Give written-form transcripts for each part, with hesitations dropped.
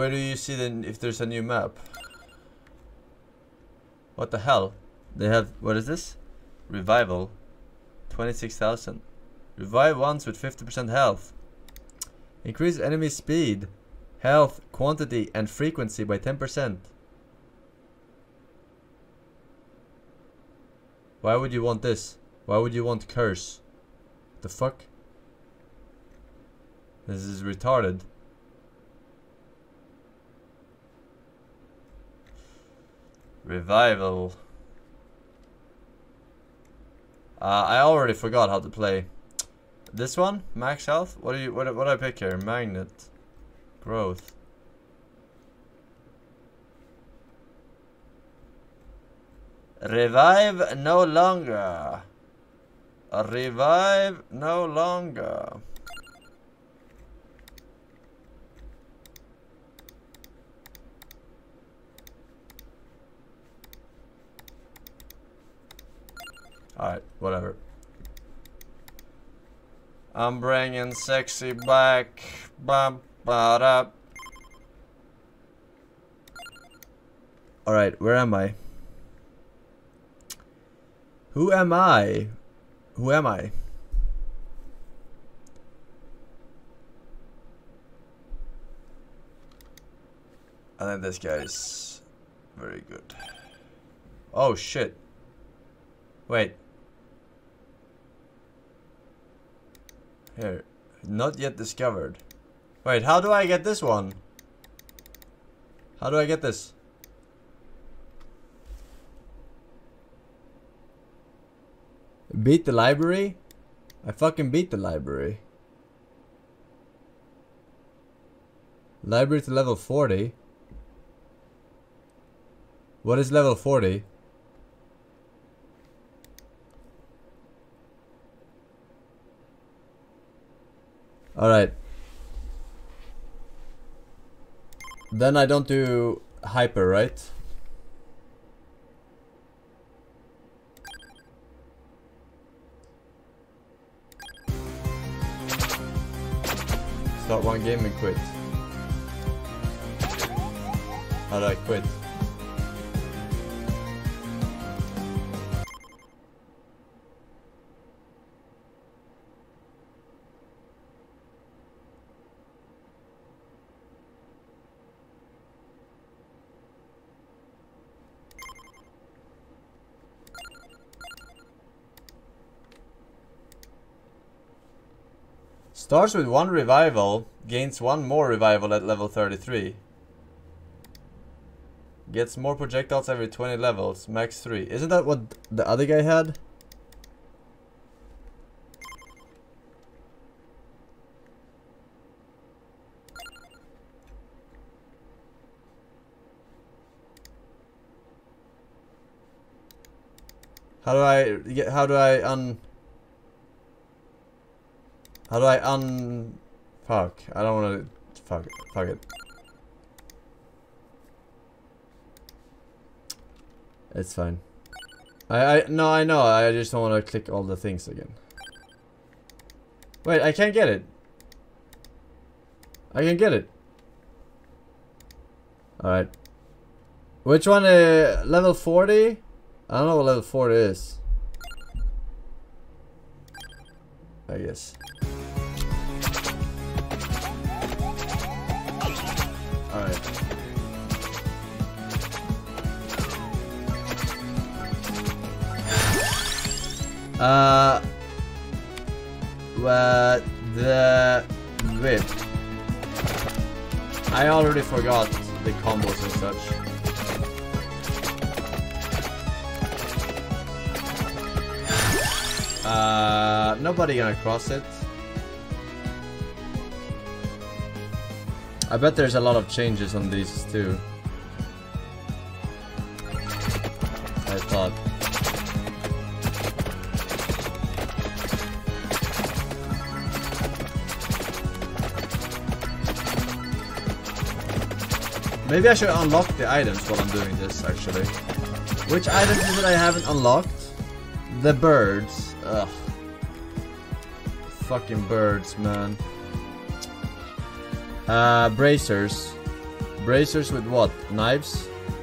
Where do you see if there's a new map? What the hell? They have, what is this? Revival. 26,000. Revive once with 50% health. Increase enemy speed, health, quantity, and frequency by 10%. Why would you want this? Why would you want curse? The fuck? This is retarded. Revival. I already forgot how to play. This one? Max health? What do I pick here? Magnet. Growth. Revive no longer. Revive no longer. Alright, whatever. I'm bringing sexy back. Bum, ba-da. Alright, where am I? Who am I? Who am I? I think this guy's very good. Oh shit. Wait. Here. Not yet discovered. Wait, how do I get this one? How do I get this? Beat the library? I fucking beat the library. Library to level 40? What is level 40? Alright. Then I don't do hyper, right? Start one game and quit. How do I quit? Starts with 1 revival, gains 1 more revival at level 33. Gets more projectiles every 20 levels, max 3. Isn't that what the other guy had? How do I get, how do I fuck, I don't wanna, fuck it. It's fine. No, I know, I just don't wanna click all the things again. Wait, I can't get it. I can get it. Alright. Which one, level 40? I don't know what level 40 is. I guess. Alright. What the whip? I already forgot the combos and such. Nobody gonna cross it. I bet there's a lot of changes on these too. I thought. Maybe I should unlock the items while I'm doing this, actually. Which items is it I haven't unlocked? The birds. Ugh. Fucking birds, man. Bracers. Bracers with what? Knives?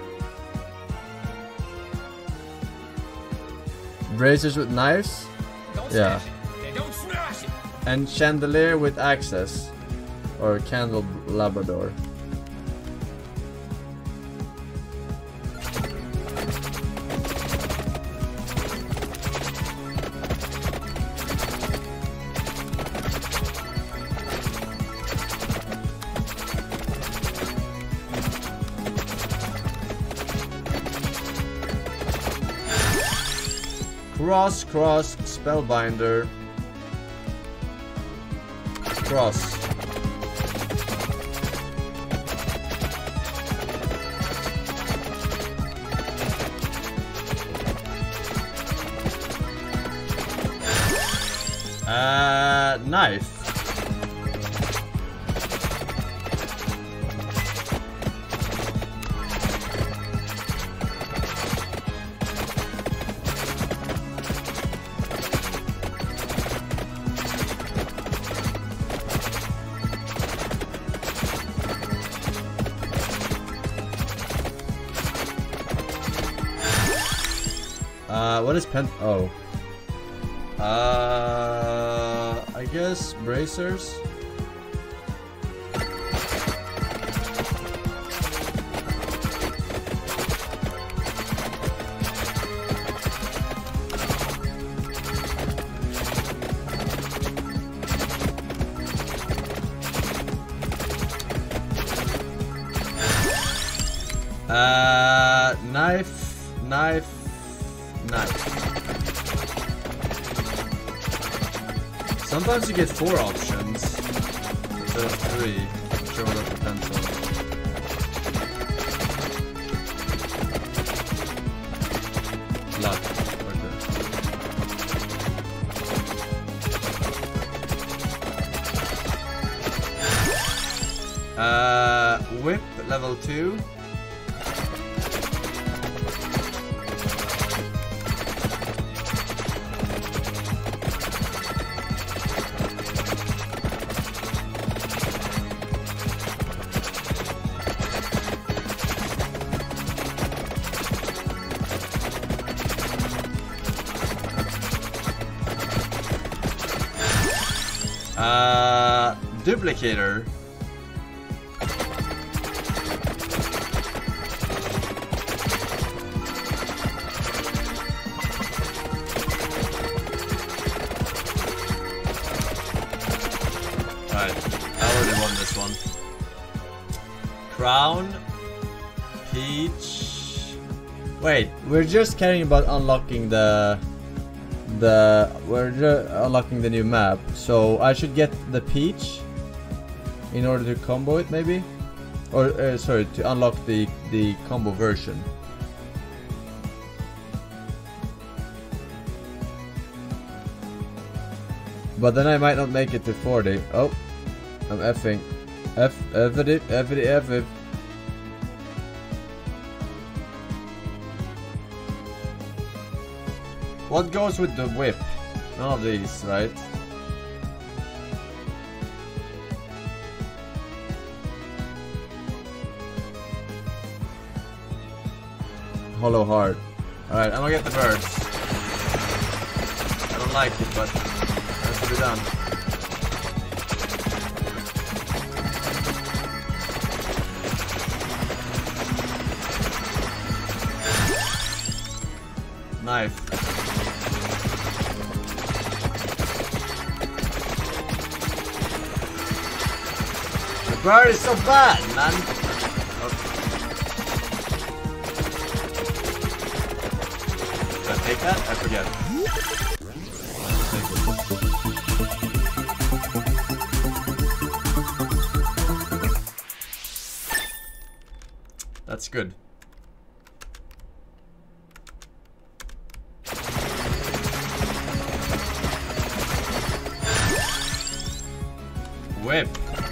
Bracers with knives? Yeah. And chandelier with access. Or candelabrador. Cross, spellbinder. Cross. Knife. What is pen? Oh. I guess bracers. Knife. Sometimes you get 4 options instead of 3. I'm sure what that depends on. Luck. Okay. Whip level 2. Duplicator. Alright, I already won this one. Crown. Peach. Wait, we're just caring about unlocking we're just unlocking the new map, so I should get the peach in order to combo it, maybe, or sorry, to unlock the combo version. But then I might not make it to 40. Oh, I'm effing. F it. What goes with the whip? None of these, right? Hollow heart. Alright, I'm gonna get the birds. I don't like it, but it has to be done. Knife. The bird is so bad, man. Did I take that? I forget. That's good. Whip.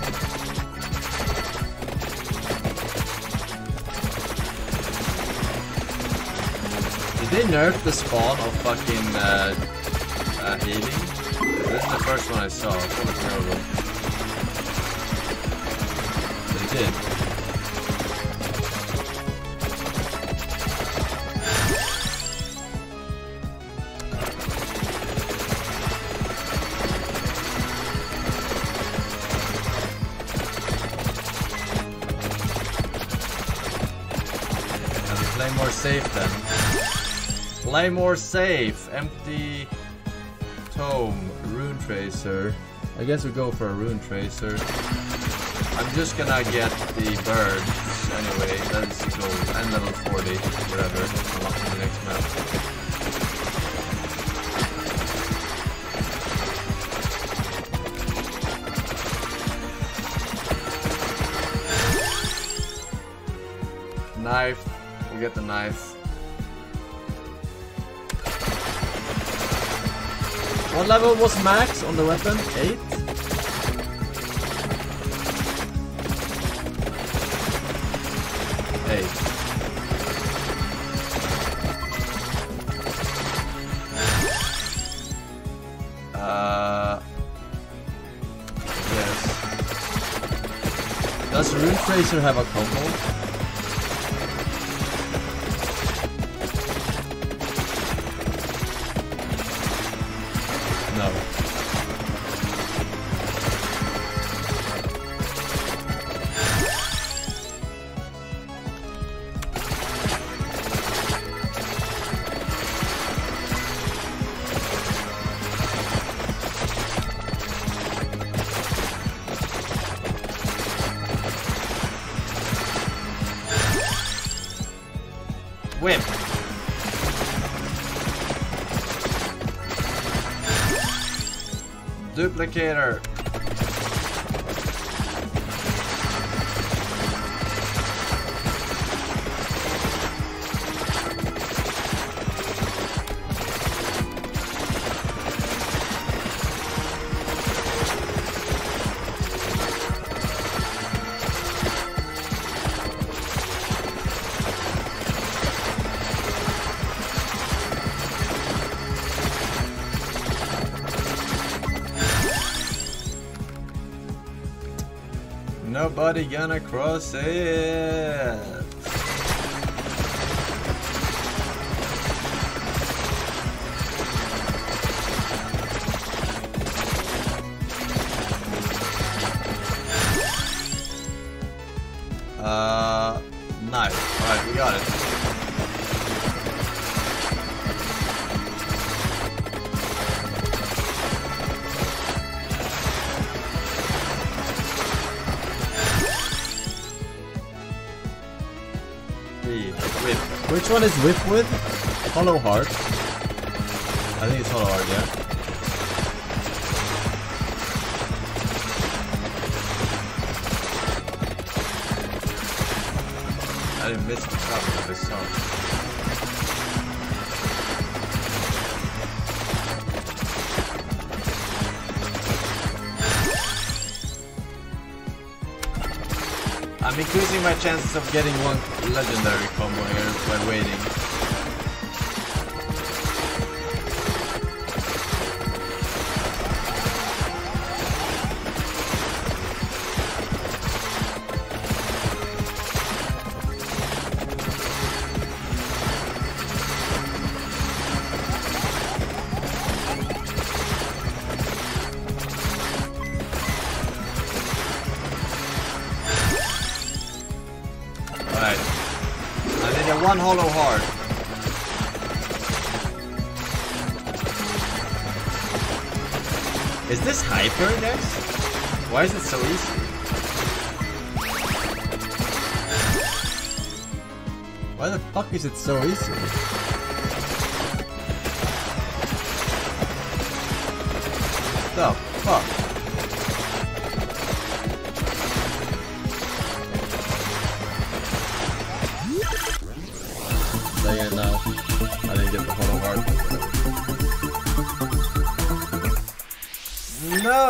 Did they nerf the spawn of fucking healing? This is the first one I saw. It's terrible. They did. more safe then. Play more safe. Empty tome. Rune tracer. I guess we go for a rune tracer. I'm just gonna get the birds anyway. That's gold. And level 40. Whatever. Unlock the next map. Knife. We'll get the knife. What level was max on the weapon? 8? Yes. Does Rune Tracer have a combo? No. Whip. Duplicator. Nobody gonna cross it. Nice. Alright, we got it. Whip. Which one is whip with? Hollow Heart. I think it's Hollow Heart, yeah. I didn't miss the top of this song. I'm increasing my chances of getting one legendary combo here by waiting. One Hollow Heart. Is this hyper, guys? Why is it so easy? Why the fuck is it so easy? The fuck? Now, I didn't get the Hollow Heart. No.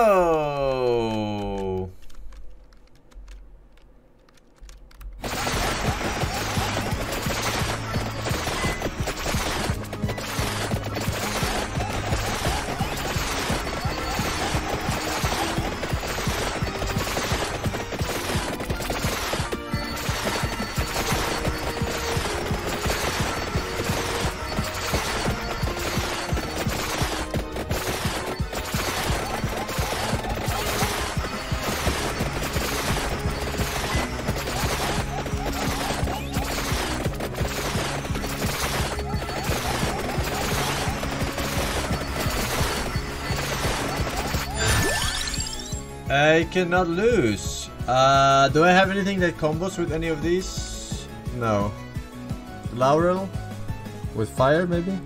I cannot lose. Do I have anything that combos with any of these? No. Laurel? With fire, maybe?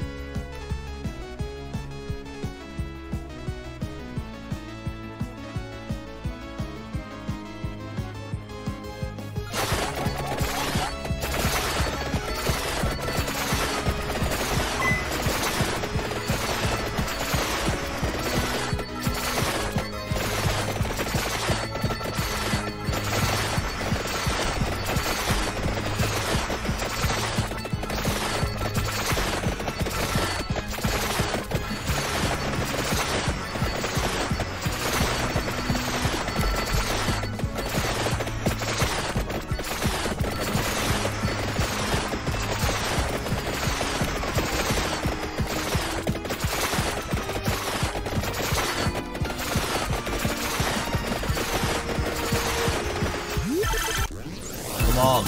Come on.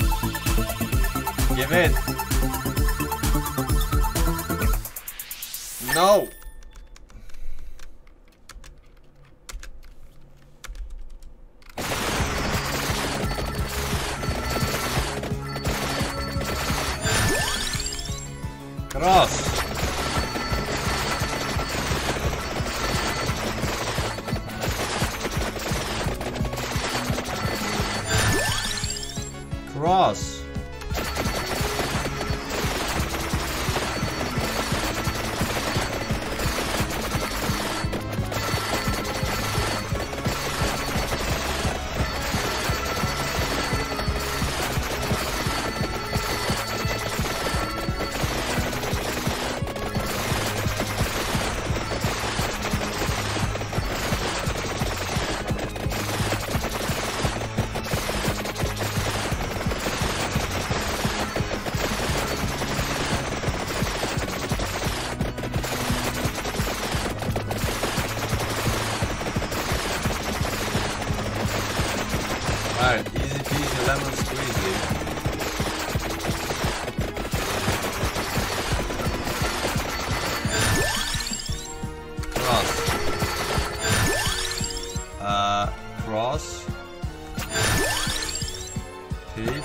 Give it. No. Cross. Cross. Alright, easy peasy lemon squeezy. Cross. Cross. Peach.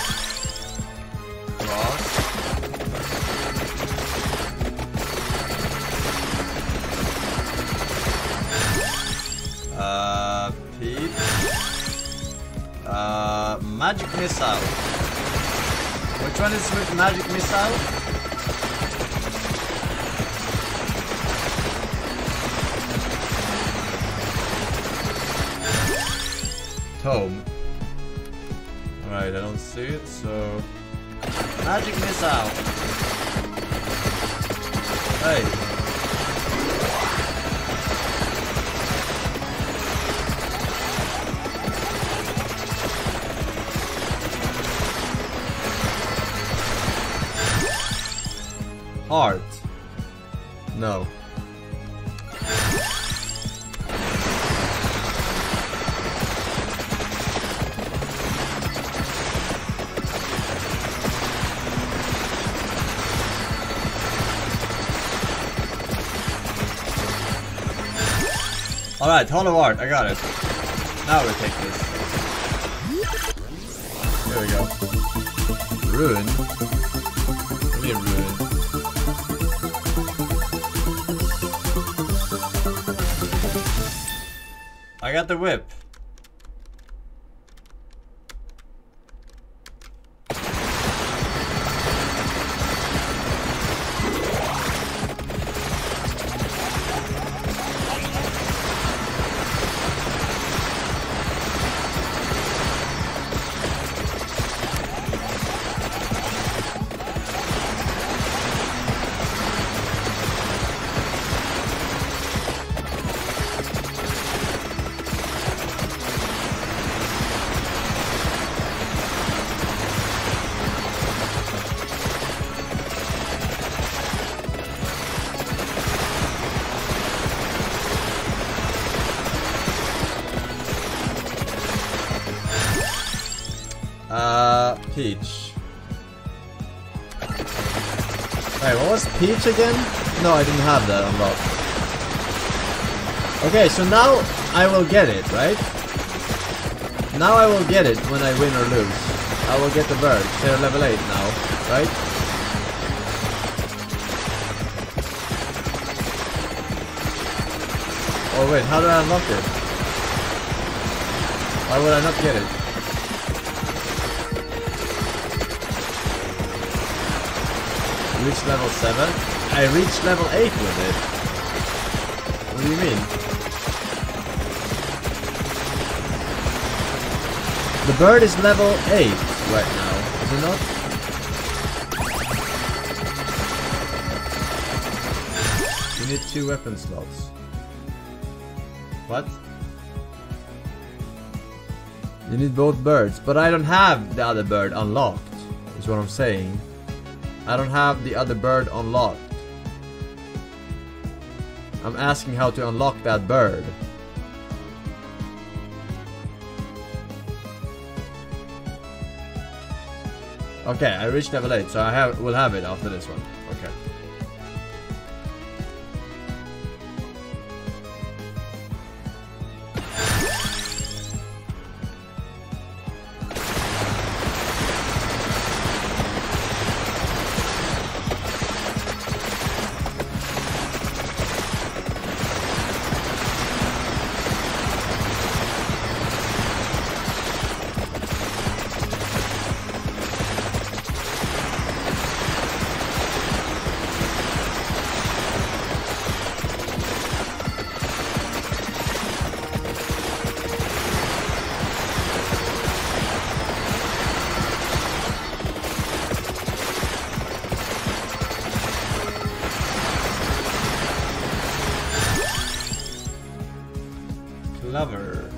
Cross. Peach. Magic Missile. Which one is with Magic Missile? Tome. Alright, I don't see it, so... Magic Missile! Hey! Heart. No. Alright, Hollow Heart, I got it. Now we take this. Here we go. Ruin. Give me a ruin. I got the whip. Peach. Wait, what was Peach again? No, I didn't have that unlocked. Okay, so now I will get it, right? Now I will get it when I win or lose. I will get the birds. They're level 8 now, right? Oh wait, how do I unlock it? Why would I not get it? Reach level 7? I reached level 8 with it. What do you mean? The bird is level 8 right now, is it not? You need 2 weapon slots. What? You need both birds, but I don't have the other bird unlocked, is what I'm saying. I don't have the other bird unlocked. I'm asking how to unlock that bird. Okay, I reached level 8, so will have it after this one. Okay. Clever.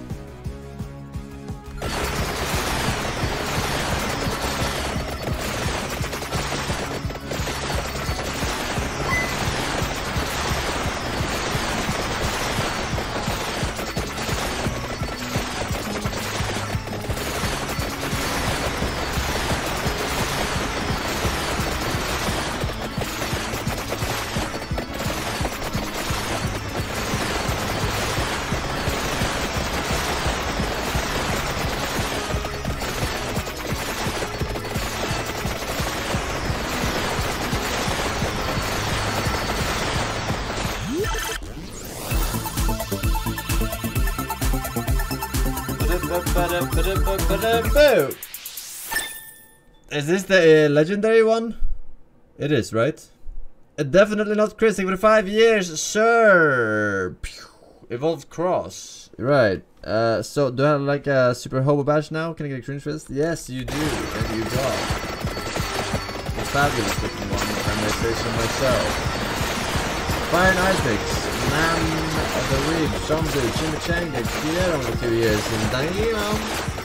Is this the legendary one? It is, right? Definitely not Christic for 5 years, sir. Evolved Cross. Right. So do I have like a super hobo badge now? Can I get a cringe fist? Yes, you do, and you got a fabulous looking one, if I may say so myself. Fire and Ice Mix. Man of the Week, Zombu, Chimichanga, Kiero for 2 years, and damn.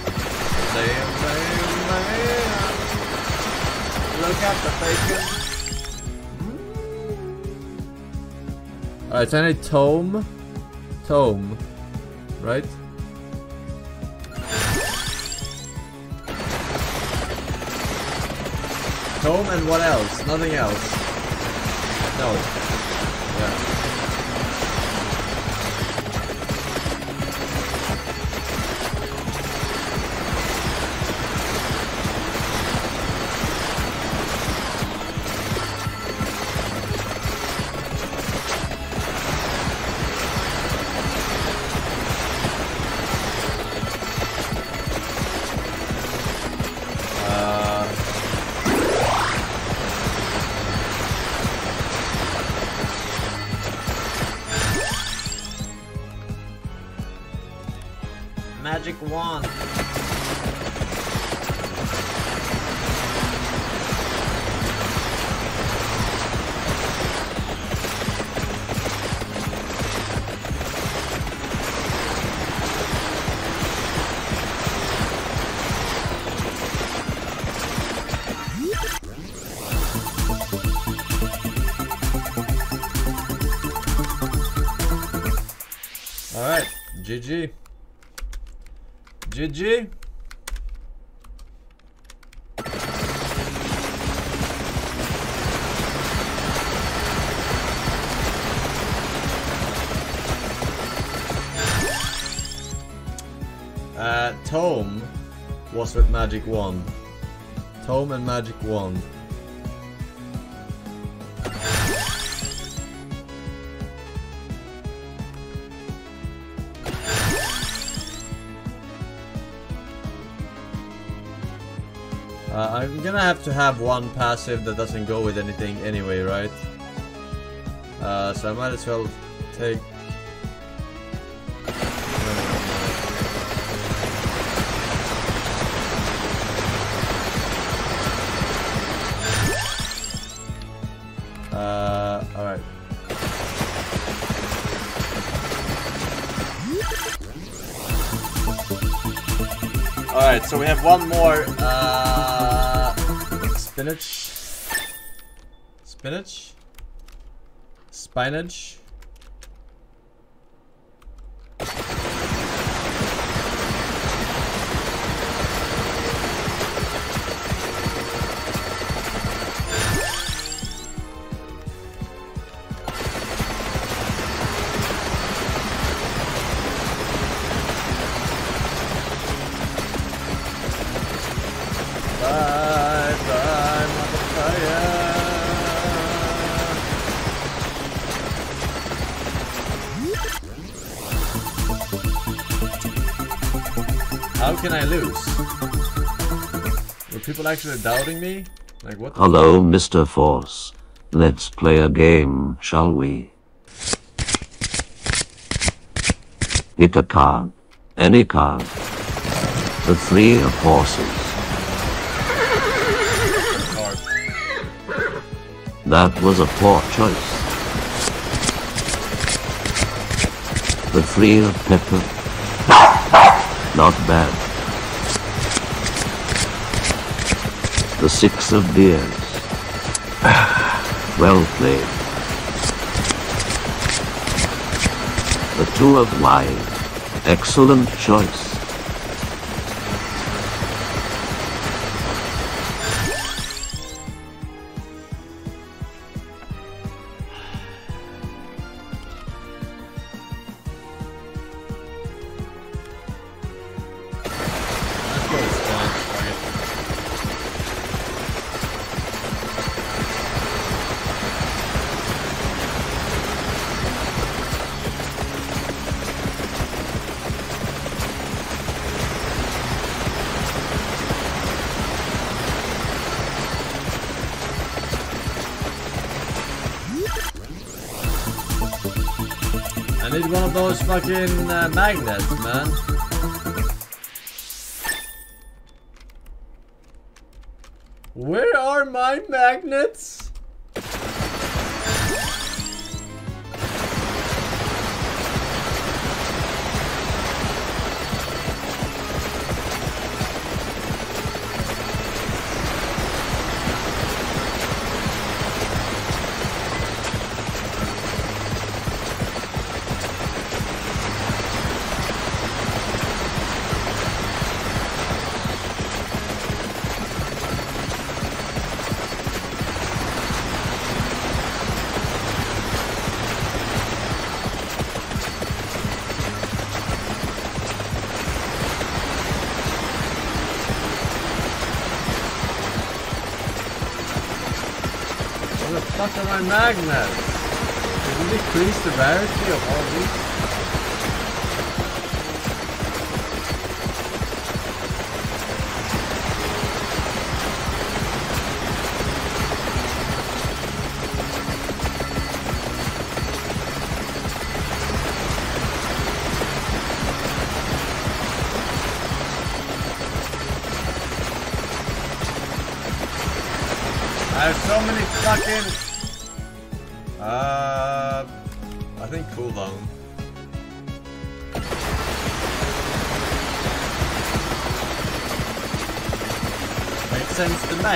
Look at the bacon. Alright, so I need Tome. Tome. Right? Tome and what else? Nothing else. No. Yeah. Magic wand. All right, GG. GG. Tome was with Magic Wand. Tome and Magic Wand. I'm gonna have to have one passive that doesn't go with anything anyway, right? So I might as well take... alright. Alright, so we have one more, spinach? Spinach? Spinach? How can I lose? Were people actually doubting me? Like what? Hello, Mr. Force. Let's play a game, shall we? Pick a card. Any card. The three of horses. That was a poor choice. The three of pepper. Not bad. The six of beers. Well played. The two of wine. Excellent choice. I need one of those fucking magnets, man. Where are my magnets? Where the fuck are my magnets? Did you decrease the rarity of all these? I have so many fucking... I think cooldown. Makes sense to me.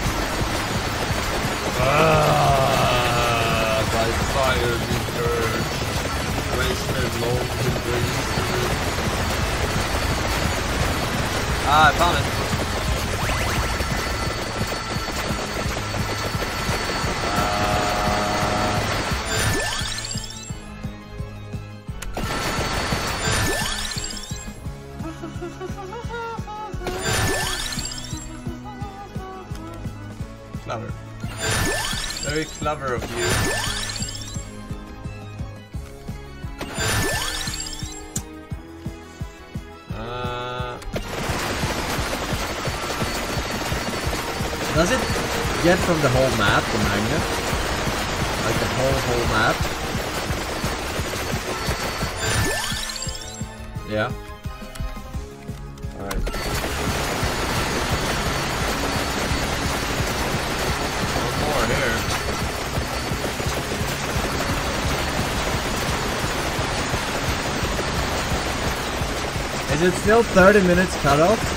By fire be purged. Wasted long to breathe. I found it. very clever of you. Does it get from the whole map, the magnet? Like the whole map? Yeah. Alright. One more here. Is it still 30 minutes cutoff?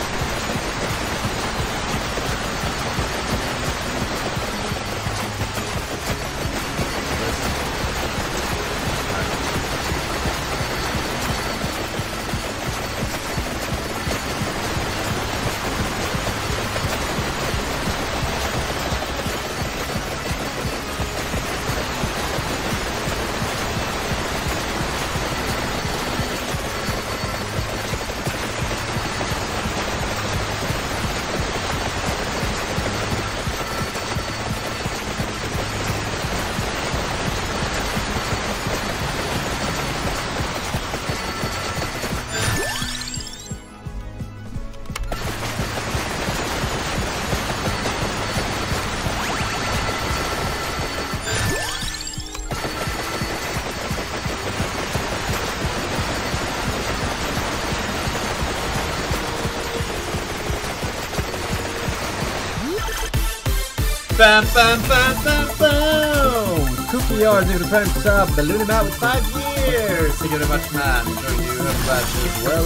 Bam, bam, bam, bam, boom! Cookie Yard, give it a prime sub. Balloon out with 5 years. Thank you very much, man. Enjoy you have a badge as well.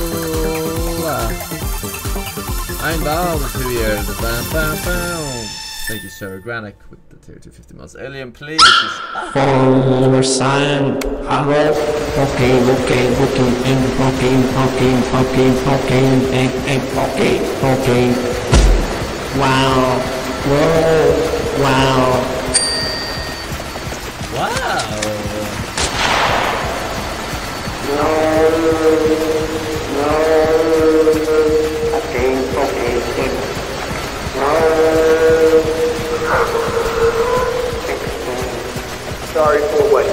I'm down with 2 years. Bam, bam, bam. Thank you, Sir Granick, with the tier 250 months. Alien, please. For sign, hello, okay, wow, whoa. Wow. Wow. No. Okay. No. Sorry for what?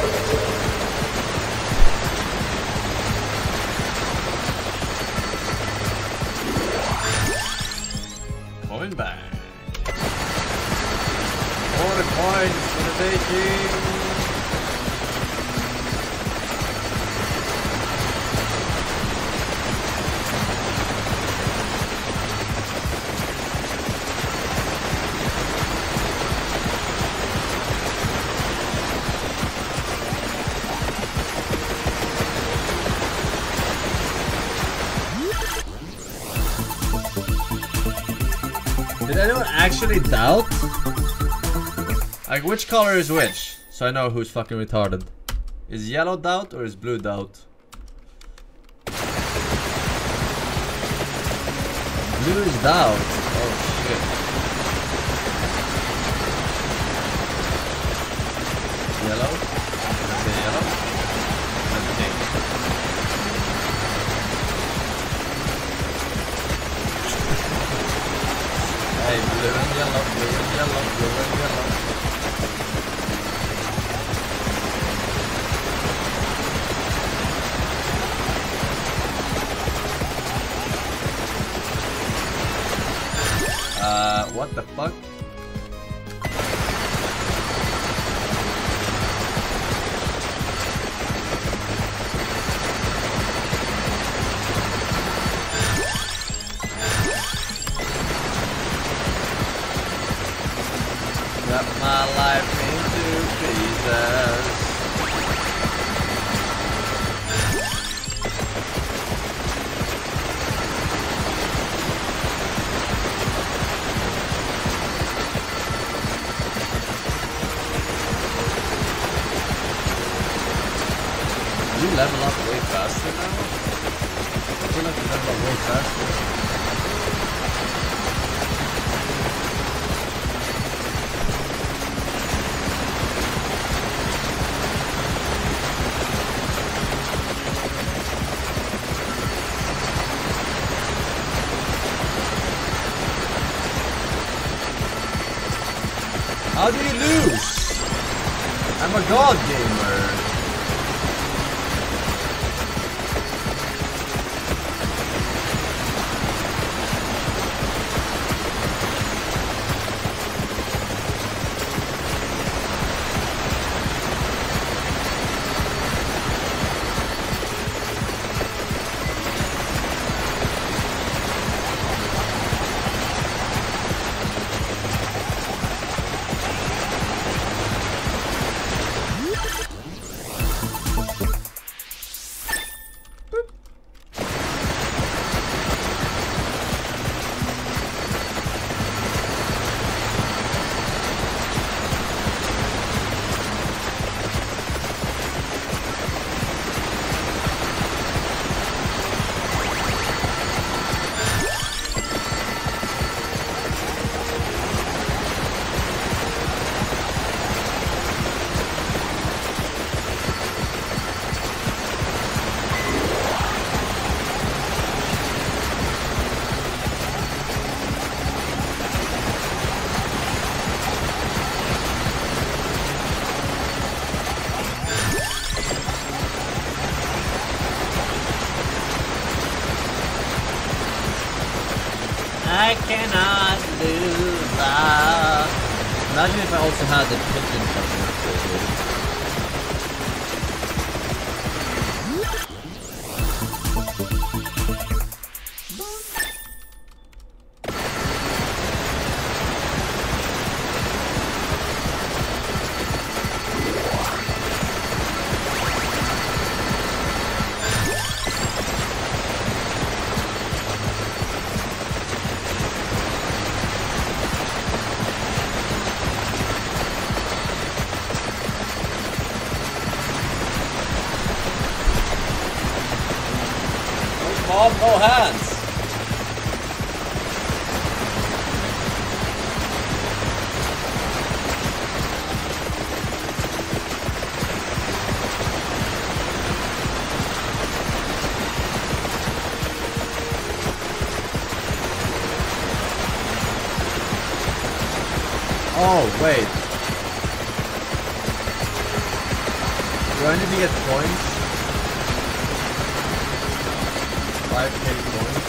Coin bang. More coins for the taking. Did anyone actually doubt? Like, which color is which? So I know who's fucking retarded. Is yellow doubt or is blue doubt? Blue is doubt. Oh shit. Yellow? Did I say yellow? That's pink. Hey, blue and yellow, blue and yellow, blue and yellow. What the fuck? Got my life into pieces. You level up way faster now? I feel like you level up way faster. How do you lose? my god, gamer! I cannot lose love. Imagine if I also had the pigeon coming up there. Mom, no hands. Oh, wait. Do I need to get points? 5k points?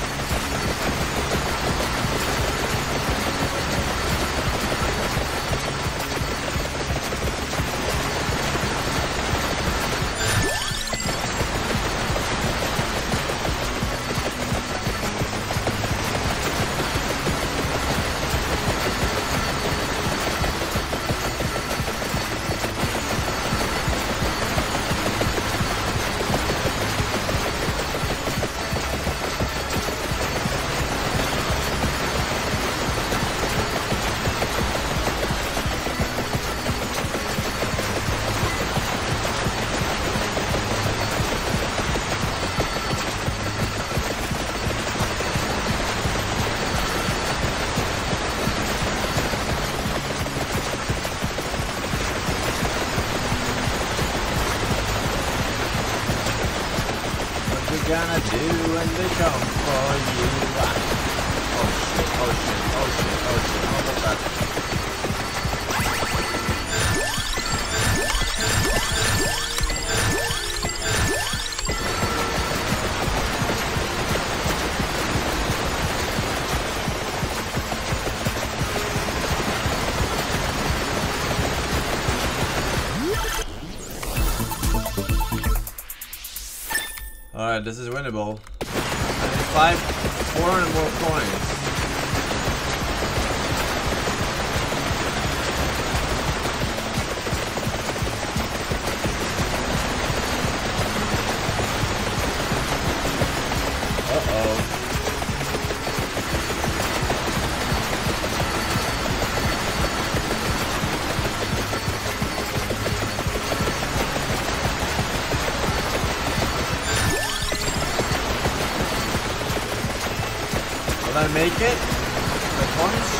Gonna do when they come for you. Oh shit, oh shit, oh shit, oh shit, how about that? Alright, this is winnable. 400 more coins. Uh-oh. Will I make it? The points?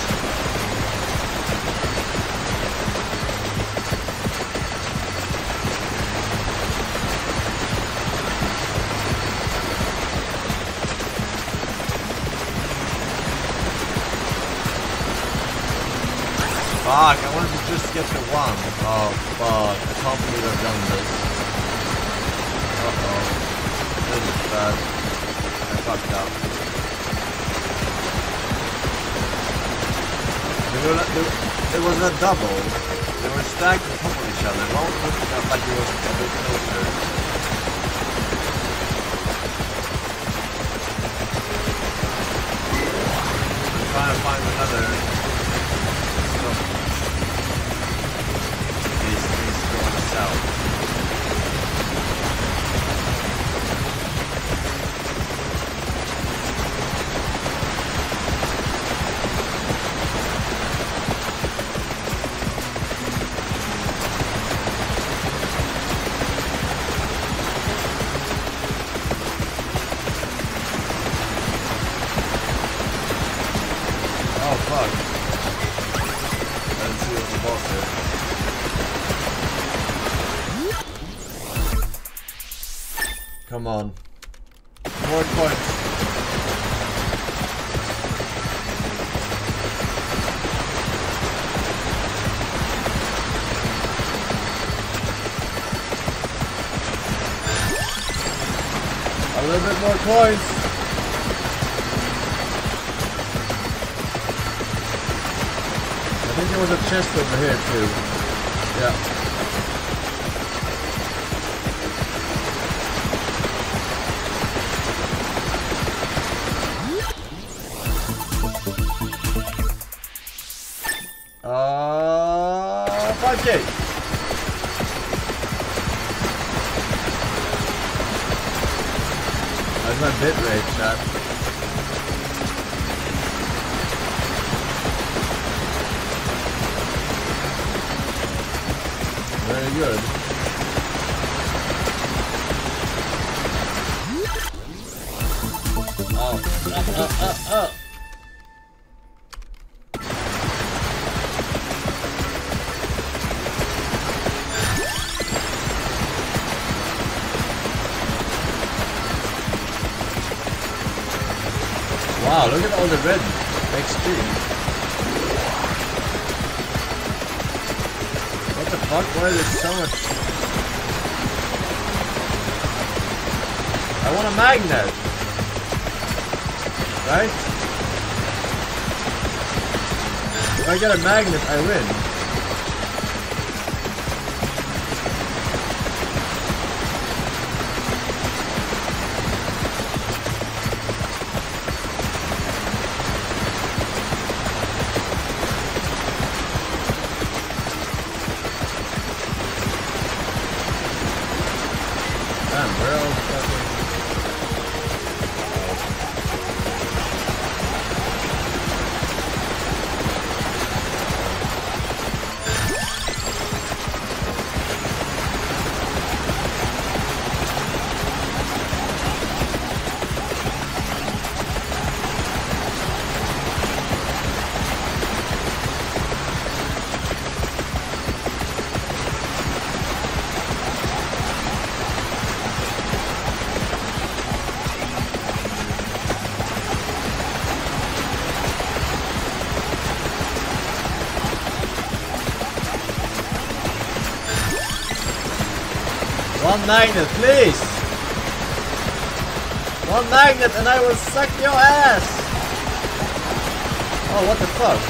Fuck, I wanted to just just get the one. Oh fuck, I can't believe I've done this. Uh-oh. This is bad. I fucked up. There was a double. They were stacked on top of each other. One looked up like it was a bit closer. I'm trying to find another. He's going south. Come on. More points. A little bit more coins. I think there was a chest over here too. Yeah. Okay. That's my bit rate, chat. Very good. Oh. Wow, look at all the red XP. What the fuck? Why is there so much? I want a magnet. Right? If I get a magnet, I win. One magnet, please! One magnet and I will suck your ass! Oh, what the fuck?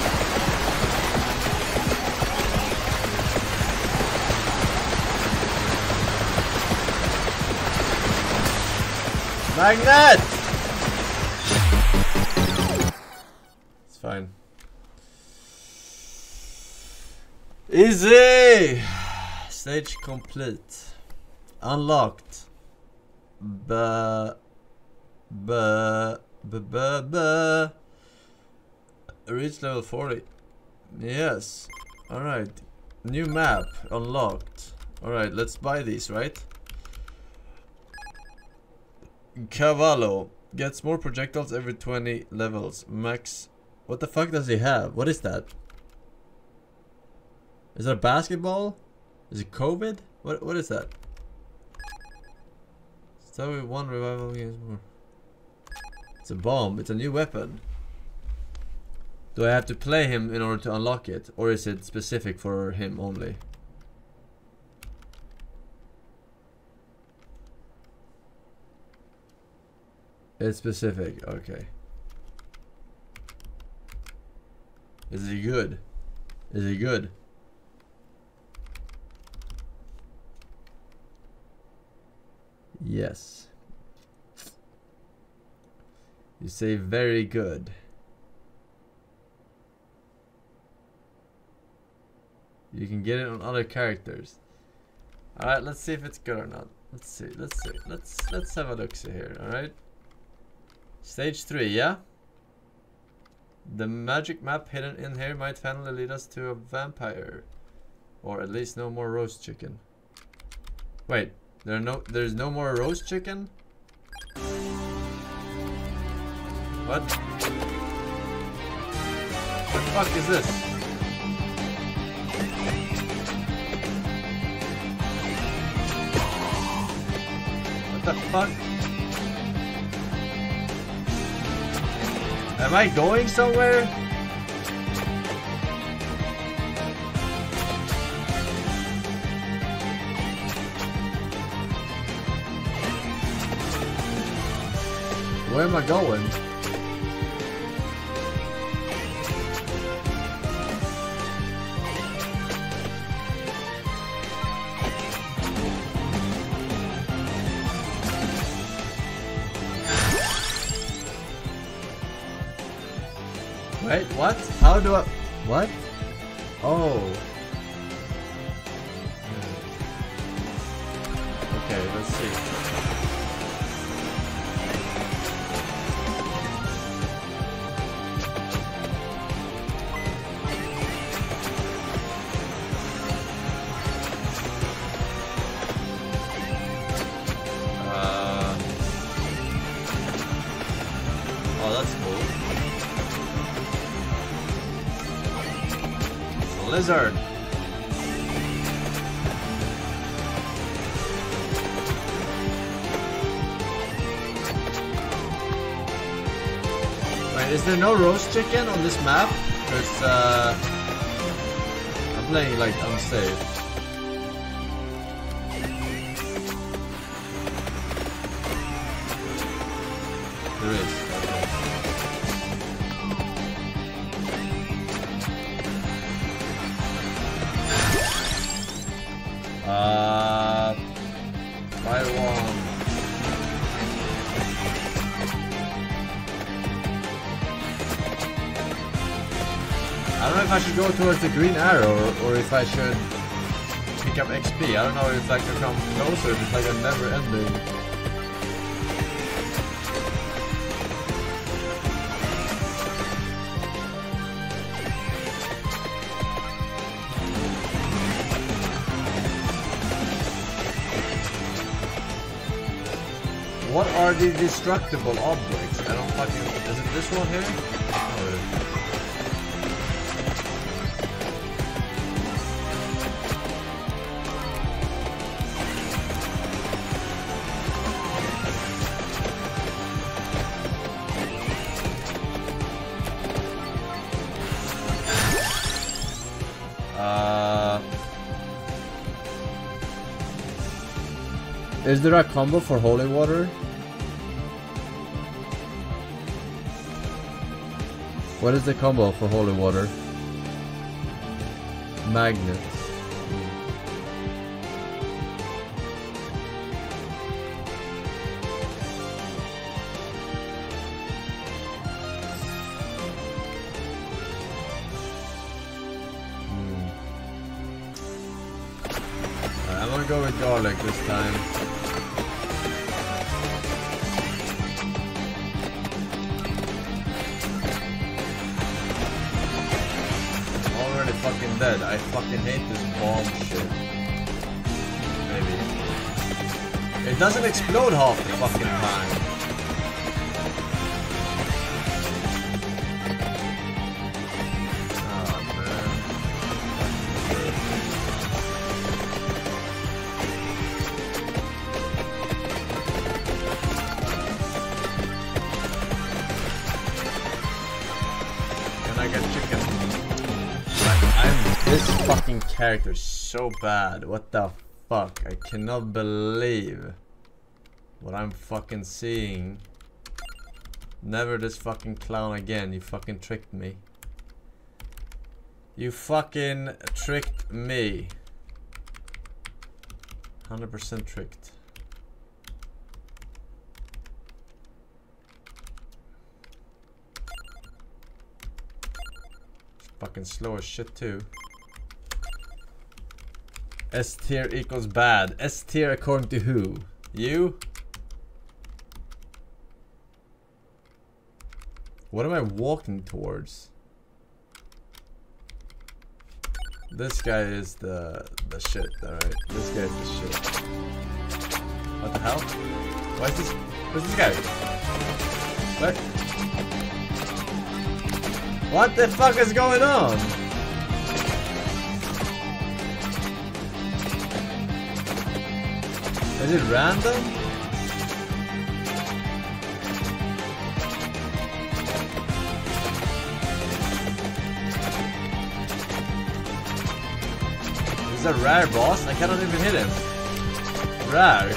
Magnet! It's fine. Easy! Stage complete. Unlocked. Reach level 40. Yes. Alright. New map. Unlocked. Alright, let's buy these, right? Cavallo. Gets more projectiles every 20 levels. Max. What the fuck does he have? What is that? Is that a basketball? Is it COVID? What is that? So we won revival games more. It's a bomb. It's a new weapon. Do I have to play him in order to unlock it? Or is it specific for him only? It's specific, okay. Is he good? Is he good? Yes. You say very good. You can get it on other characters. Alright, let's see if it's good or not. Let's see. Let's have a look see here, alright? Stage 3, yeah? The magic map hidden in here might finally lead us to a vampire. Or at least no more roast chicken. Wait, there's no more roast chicken? What? What the fuck is this? What the fuck? Am I going somewhere? Where am I going? Wait, what? How do I... What? Oh. Okay, let's see. Oh, that's cool. Lizard. Wait, is there no roast chicken on this map? Because I'm playing like unsafe. There is. Taiwan. I don't know if I should go towards the green arrow or if I should pick up XP. I don't know if I can come closer, if it's like a never ending. What are the destructible objects? I don't fucking... Is it this one here? Is there a combo for holy water? What is the combo for holy water? Magnets. I'm gonna go with garlic this time. Fucking dead. I fucking hate this bomb shit. Maybe. It doesn't explode half the fucking time. Oh man. Can I get This fucking character is so bad. What the fuck? I cannot believe what I'm fucking seeing. Never this fucking clown again. You fucking tricked me. You fucking tricked me. 100% tricked. It's fucking slow as shit too. S tier equals bad. S tier according to who? You? What am I walking towards? This guy is the shit, alright. This guy is the shit. What the hell? Why is this? Who's this guy? What? What the fuck is going on? Is it random? Is that rare boss? I cannot even hit him. Rare.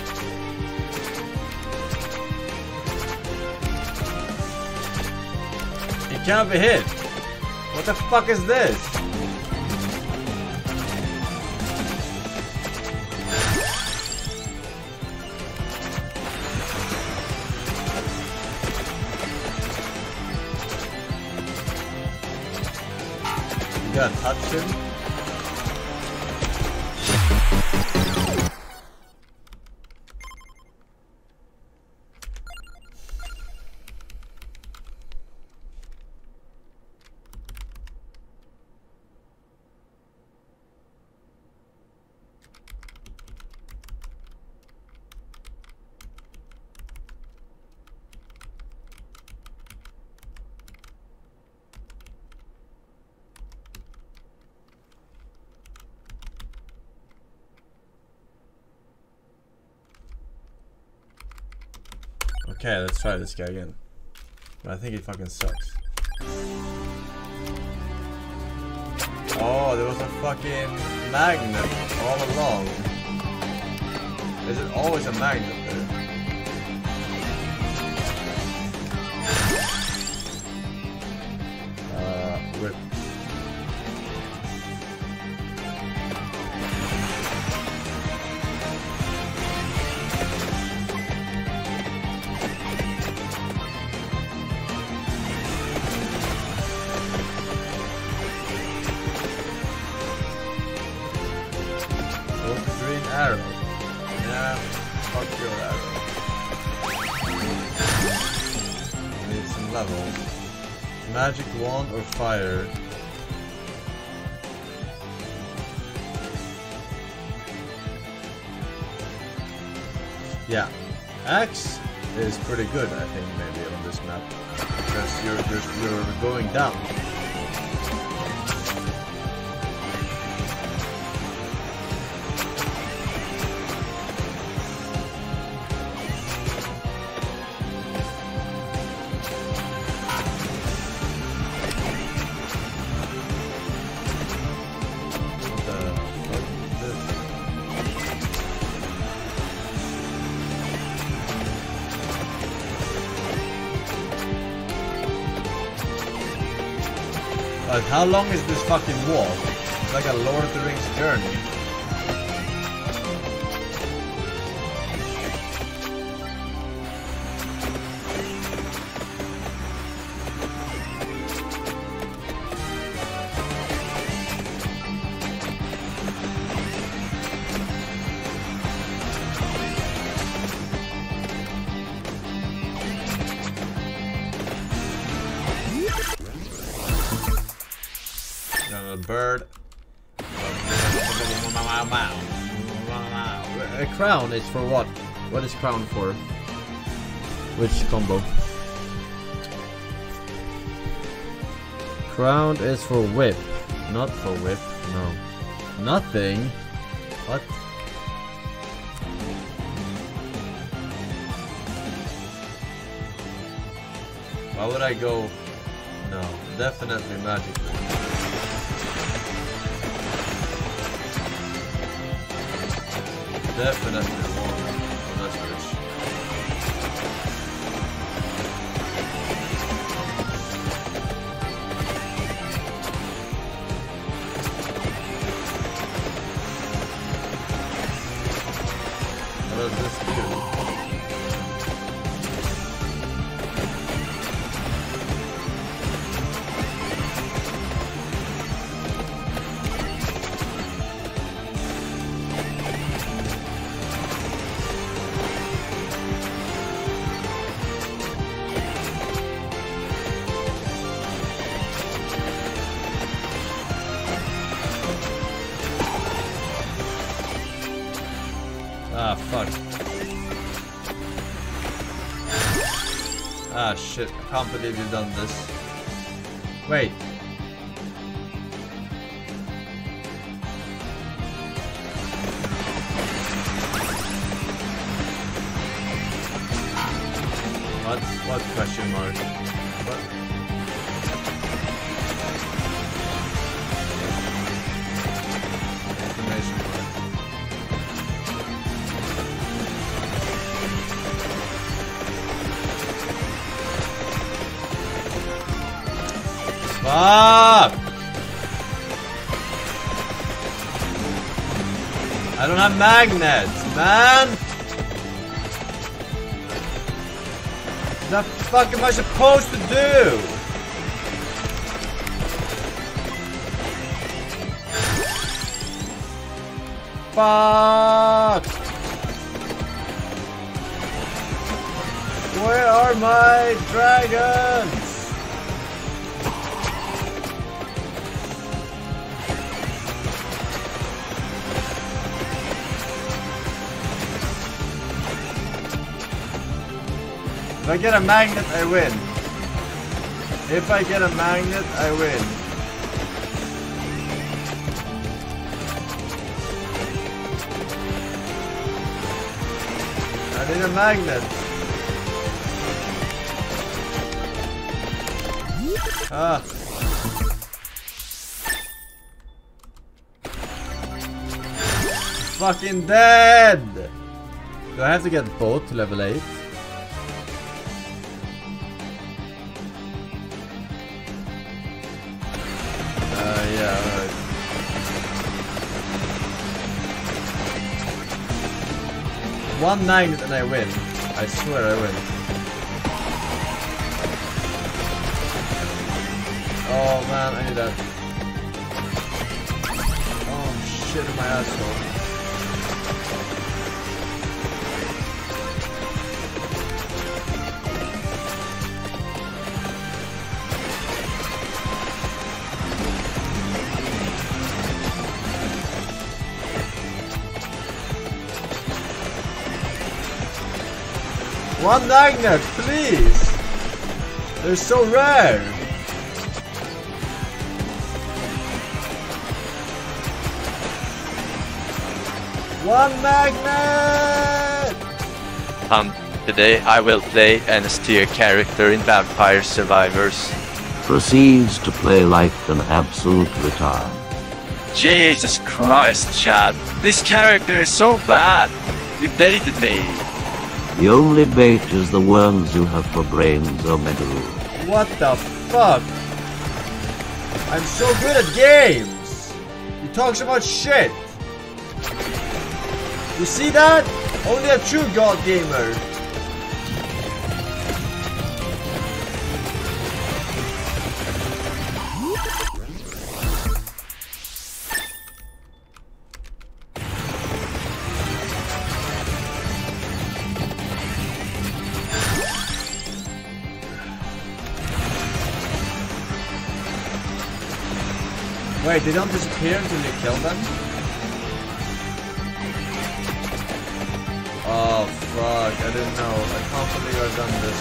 He cannot be hit. What the fuck is this? You gotta touch him? Okay, let's try this guy again. But I think he fucking sucks. Oh, there was a fucking magnet all along. Is it always a magnet there? Whip. Arrow. Yeah, fuck your arrow. Need some levels. Magic wand or fire. Yeah, axe is pretty good, I think, maybe on this map because you're going down. How long is this fucking walk? It's like a Lord of the Rings journey. Bird. A crown is for what? What is crown for? Which combo? Crown is for whip, not for whip. No, nothing. What? Why would I go? No, definitely magic. Definitely one. Oh, that's rich. What does this do? Ah, fuck. Ah, shit. I can't believe you've done this. Wait. What question mark? What? Exclamation mark. Fuck! I don't have magnets, man! What the fuck am I supposed to do? Fuck! Where are my dragons? If I get a magnet, I win. If I get a magnet, I win. I need a magnet. Ah. Fucking dead! Do I have to get both to level 8? Yeah, alright. One magnet and I win. I swear I win. Oh man, I need that. Oh shit in my asshole. One magnet, please! They're so rare! One magnet! Today I will play an austere character in Vampire Survivors. Proceeds to play like an absolute retard. Jesus Christ, Chad. This character is so bad. You baited me. The only bait is the worms you have for brains or metal. What the fuck? I'm so good at games! You talk so much shit! You see that? Only a true god gamer! Wait, they don't disappear until you kill them? Oh fuck, I didn't know. I can't believe I've done this.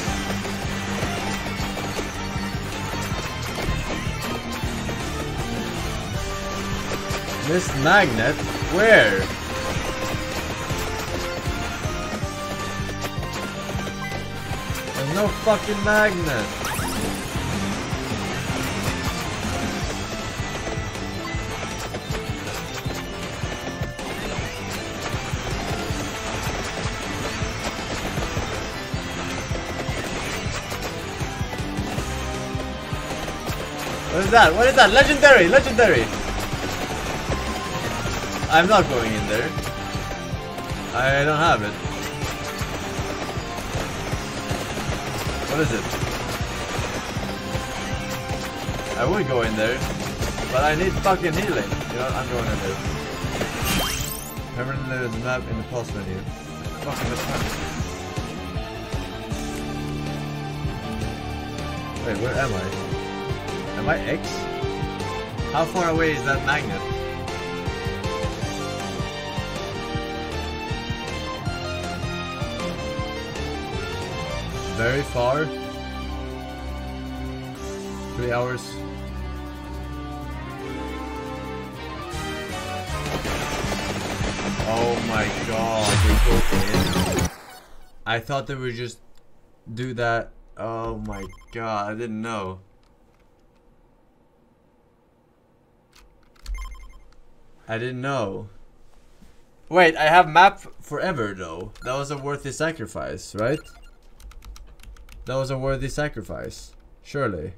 This magnet? Where? There's no fucking magnet. What is that? What is that? Legendary! Legendary! I'm not going in there. I don't have it. What is it? I would go in there, but I need fucking healing. You know, I'm going in there. Permanently load the map in the pause menu. Fucking let's try. Wait, where am I? Am I X? How far away is that magnet? Very far. 3 hours. Oh my god, we're going in. I thought they would just do that. Oh my god, I didn't know. I didn't know. Wait, I have map forever though. That was a worthy sacrifice, right? That was a worthy sacrifice. Surely.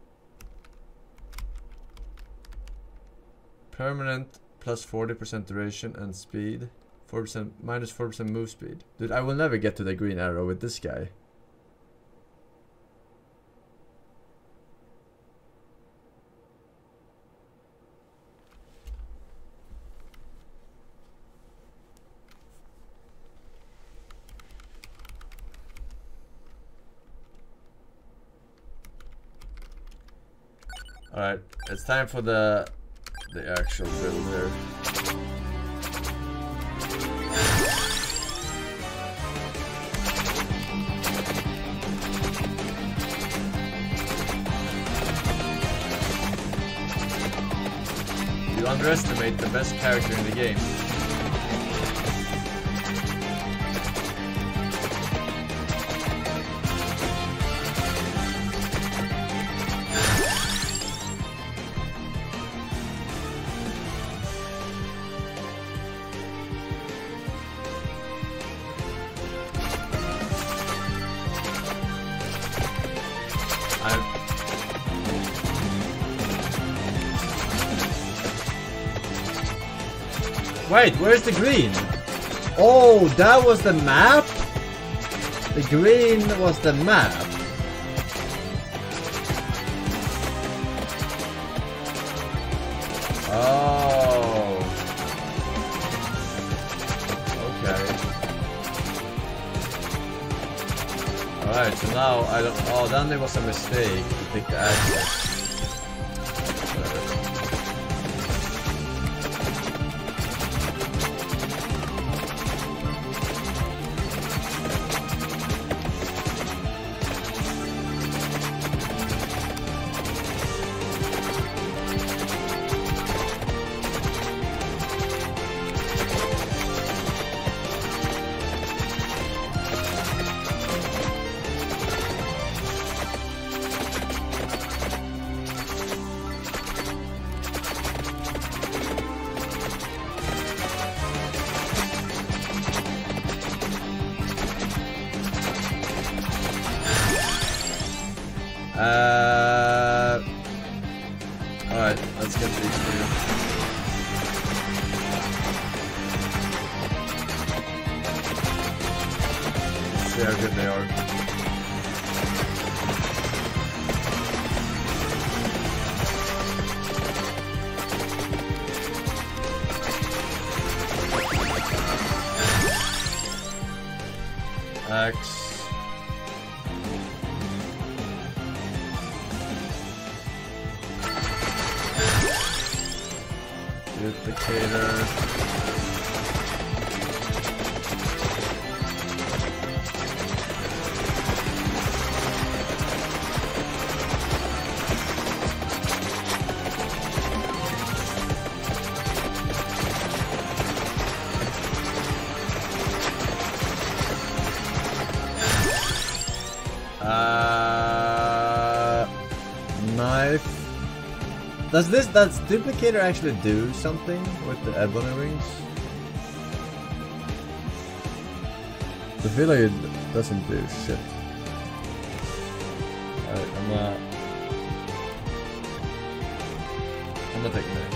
Permanent plus 40% duration and speed. 4% minus 4% move speed. Dude, I will never get to the green arrow with this guy. Alright, it's time for the actual build here. You underestimate the best character in the game. Wait, where's the green? Oh, that was the map? The green was the map. Oh. Okay. Alright, so now I don't... Oh, then there was a mistake to pick the access. Alright, let's get these two. See how good they are. X. Duplicator. Knife. Does duplicator actually do something with the ebony rings? I feel like it doesn't do shit. Alright, gonna take knife.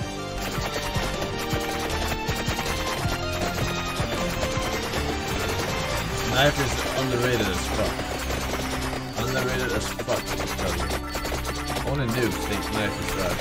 Knife is underrated as fuck. Underrated as fuck. Only noobs think knife is bad.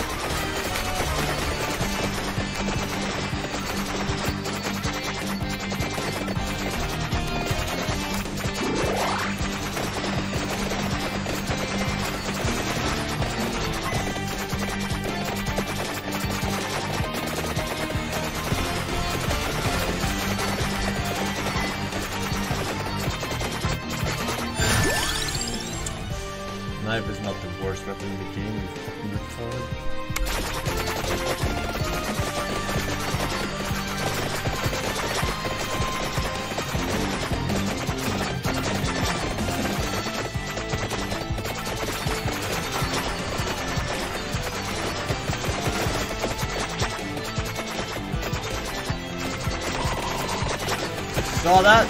Knife is not the worst weapon in the game, you fucking retarded. Saw that?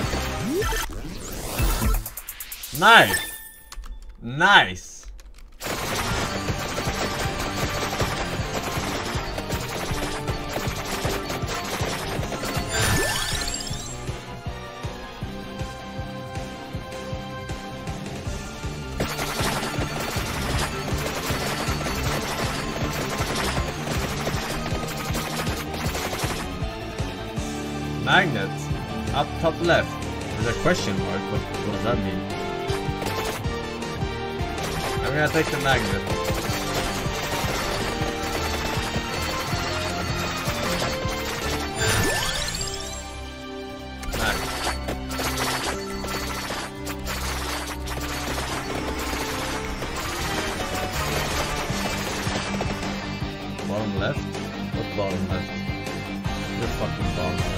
Knife! Nice! Magnet? Up top left. There's a question mark, but what does that mean? I'm gonna take the magnet. Magnet. Bottom left? What bottom left? The fucking bottom left.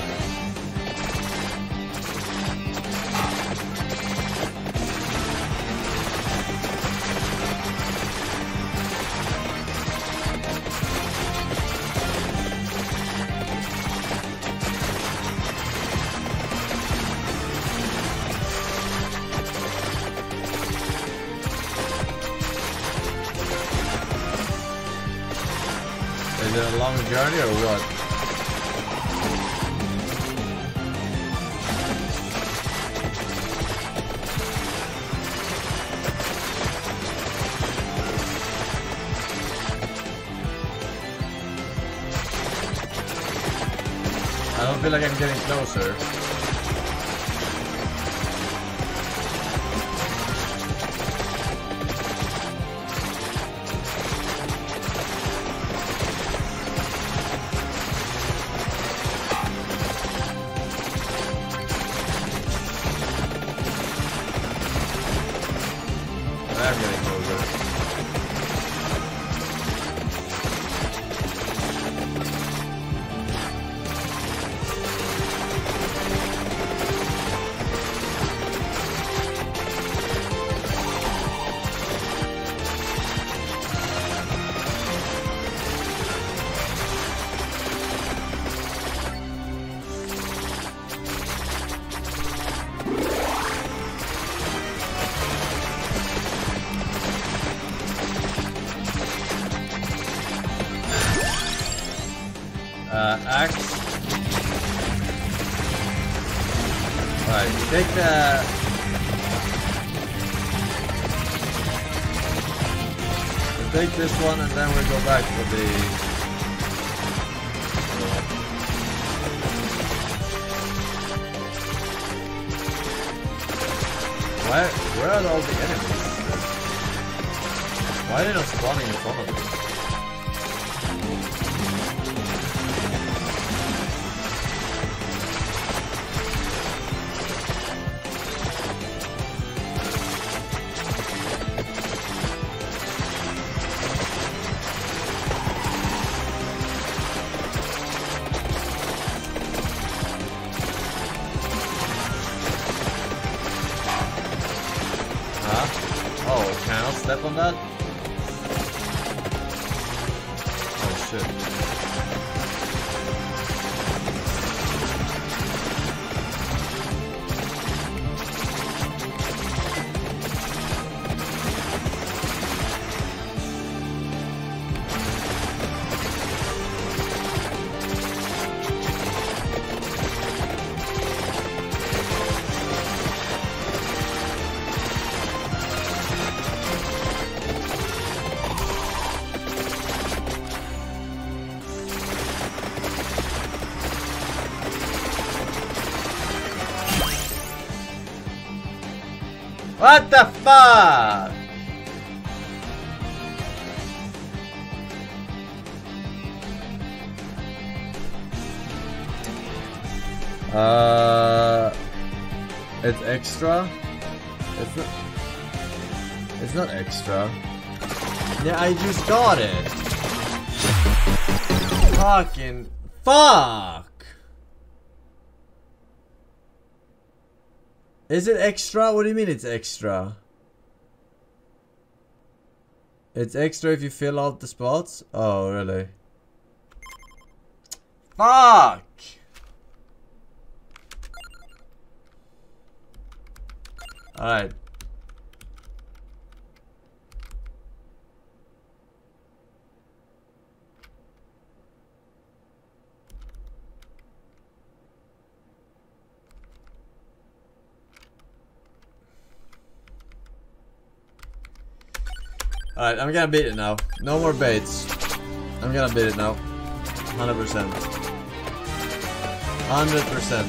Is it a long journey or what? I don't feel like I'm getting closer. I'm getting closer. Axe. Alright, take the... We'll take this one and then we'll go back for the... Where are all the enemies? Why are they not spawning in front of me? Oh, can I not step on that? Oh shit. What the fuck? It's extra. It's not extra. Yeah, I just got it. Fucking fuck. Is it extra? What do you mean it's extra? It's extra if you fill out the spots? Oh, really? Fuck! Alright. Alright, I'm gonna beat it now. No more baits. I'm gonna beat it now. 100%. 100%.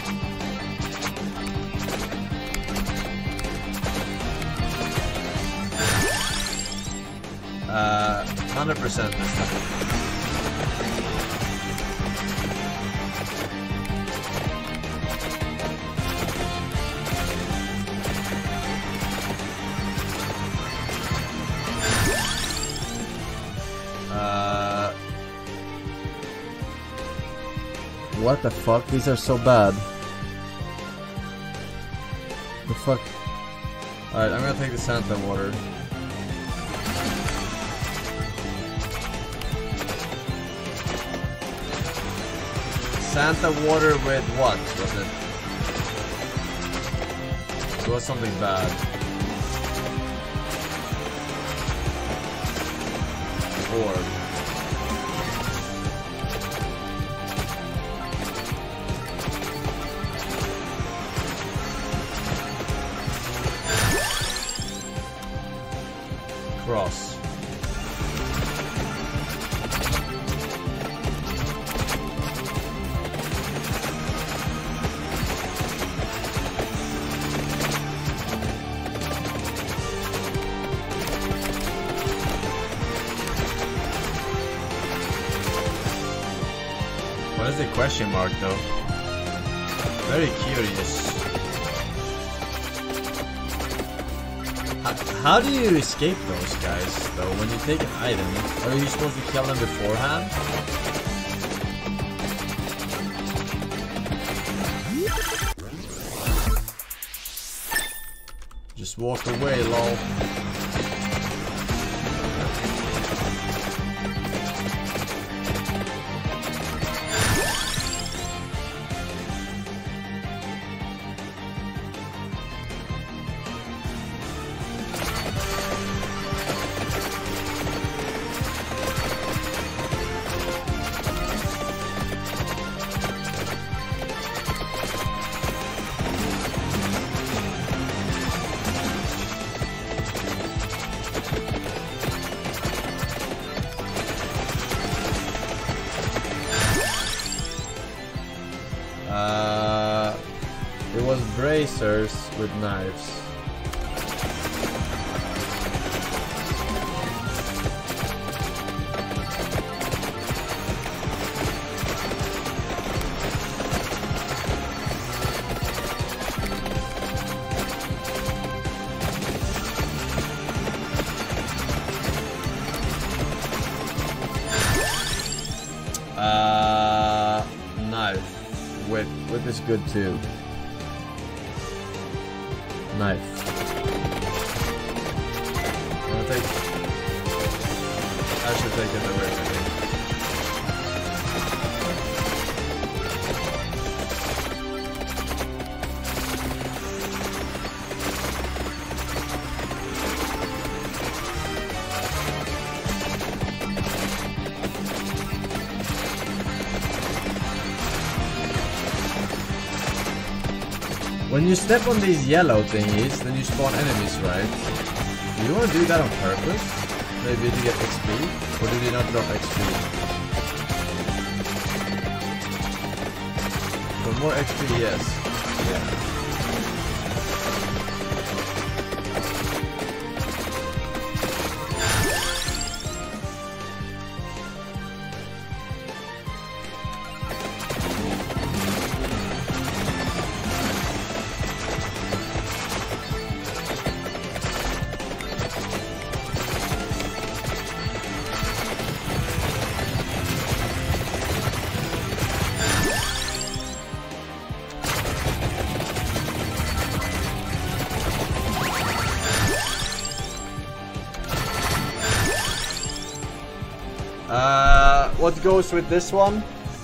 100% this time. What the fuck? These are so bad. The fuck? Alright, I'm gonna take the Santa water. Santa water with what was it? It was something bad. Orb. Cross. What is the question mark though? Very curious. How do you escape those guys though? When you take an item, are you supposed to kill them beforehand? Just walk away, lol. It was bracers with knives. Knife. Whip is good too. Knife. I should take it away from me. When you step on these yellow thingies, then you spawn enemies, right? Do you want to do that on purpose? Maybe to get XP? Or did you not drop XP? For more XP, yes. Yeah. what goes with this one?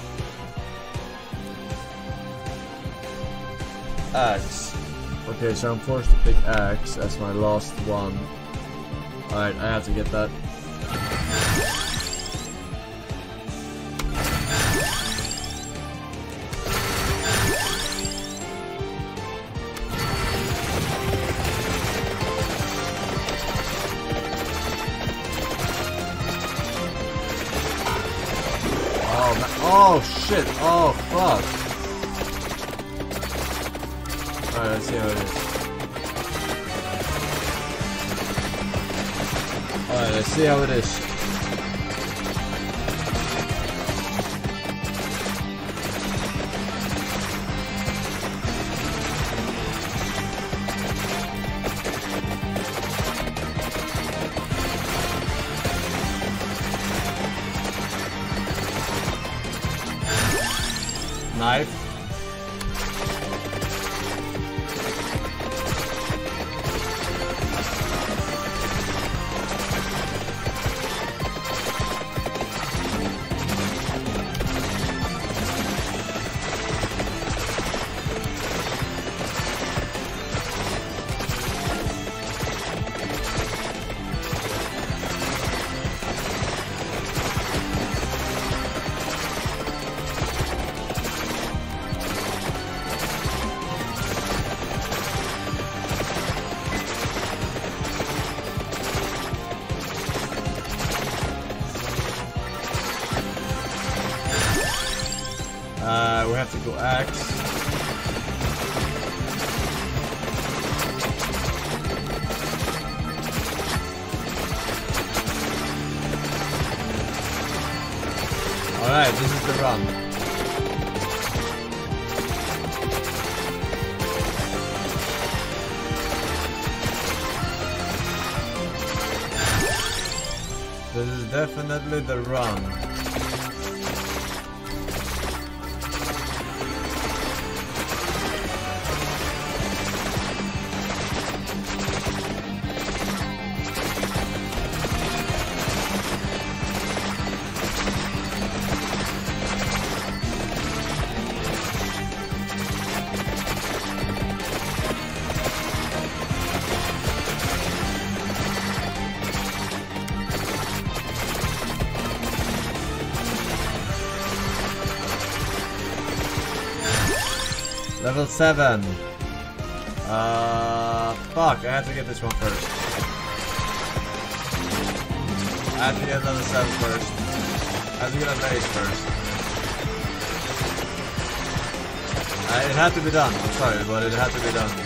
Axe. Okay, so I'm forced to pick axe as my last one. Alright, I have to get that. Oh, man. Oh shit! Oh fuck! Alright, let's see how it is. Alright, let's see how it is. Knife. We have to go axe. Alright, this is the run. This is definitely the run. Level 7. Fuck, I have to get this one first. I have to get level 7 first. I have to get a base first. It had to be done. I'm sorry, but it had to be done.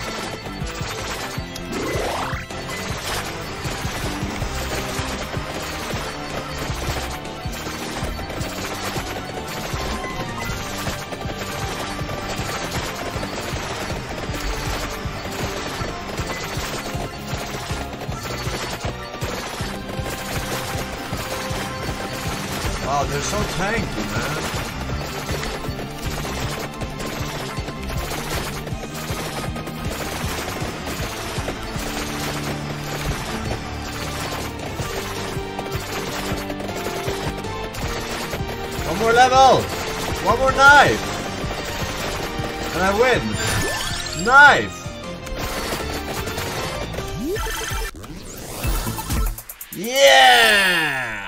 Wow, they're so tanky, man. One more level! One more knife! And I win! Knife! Yeah!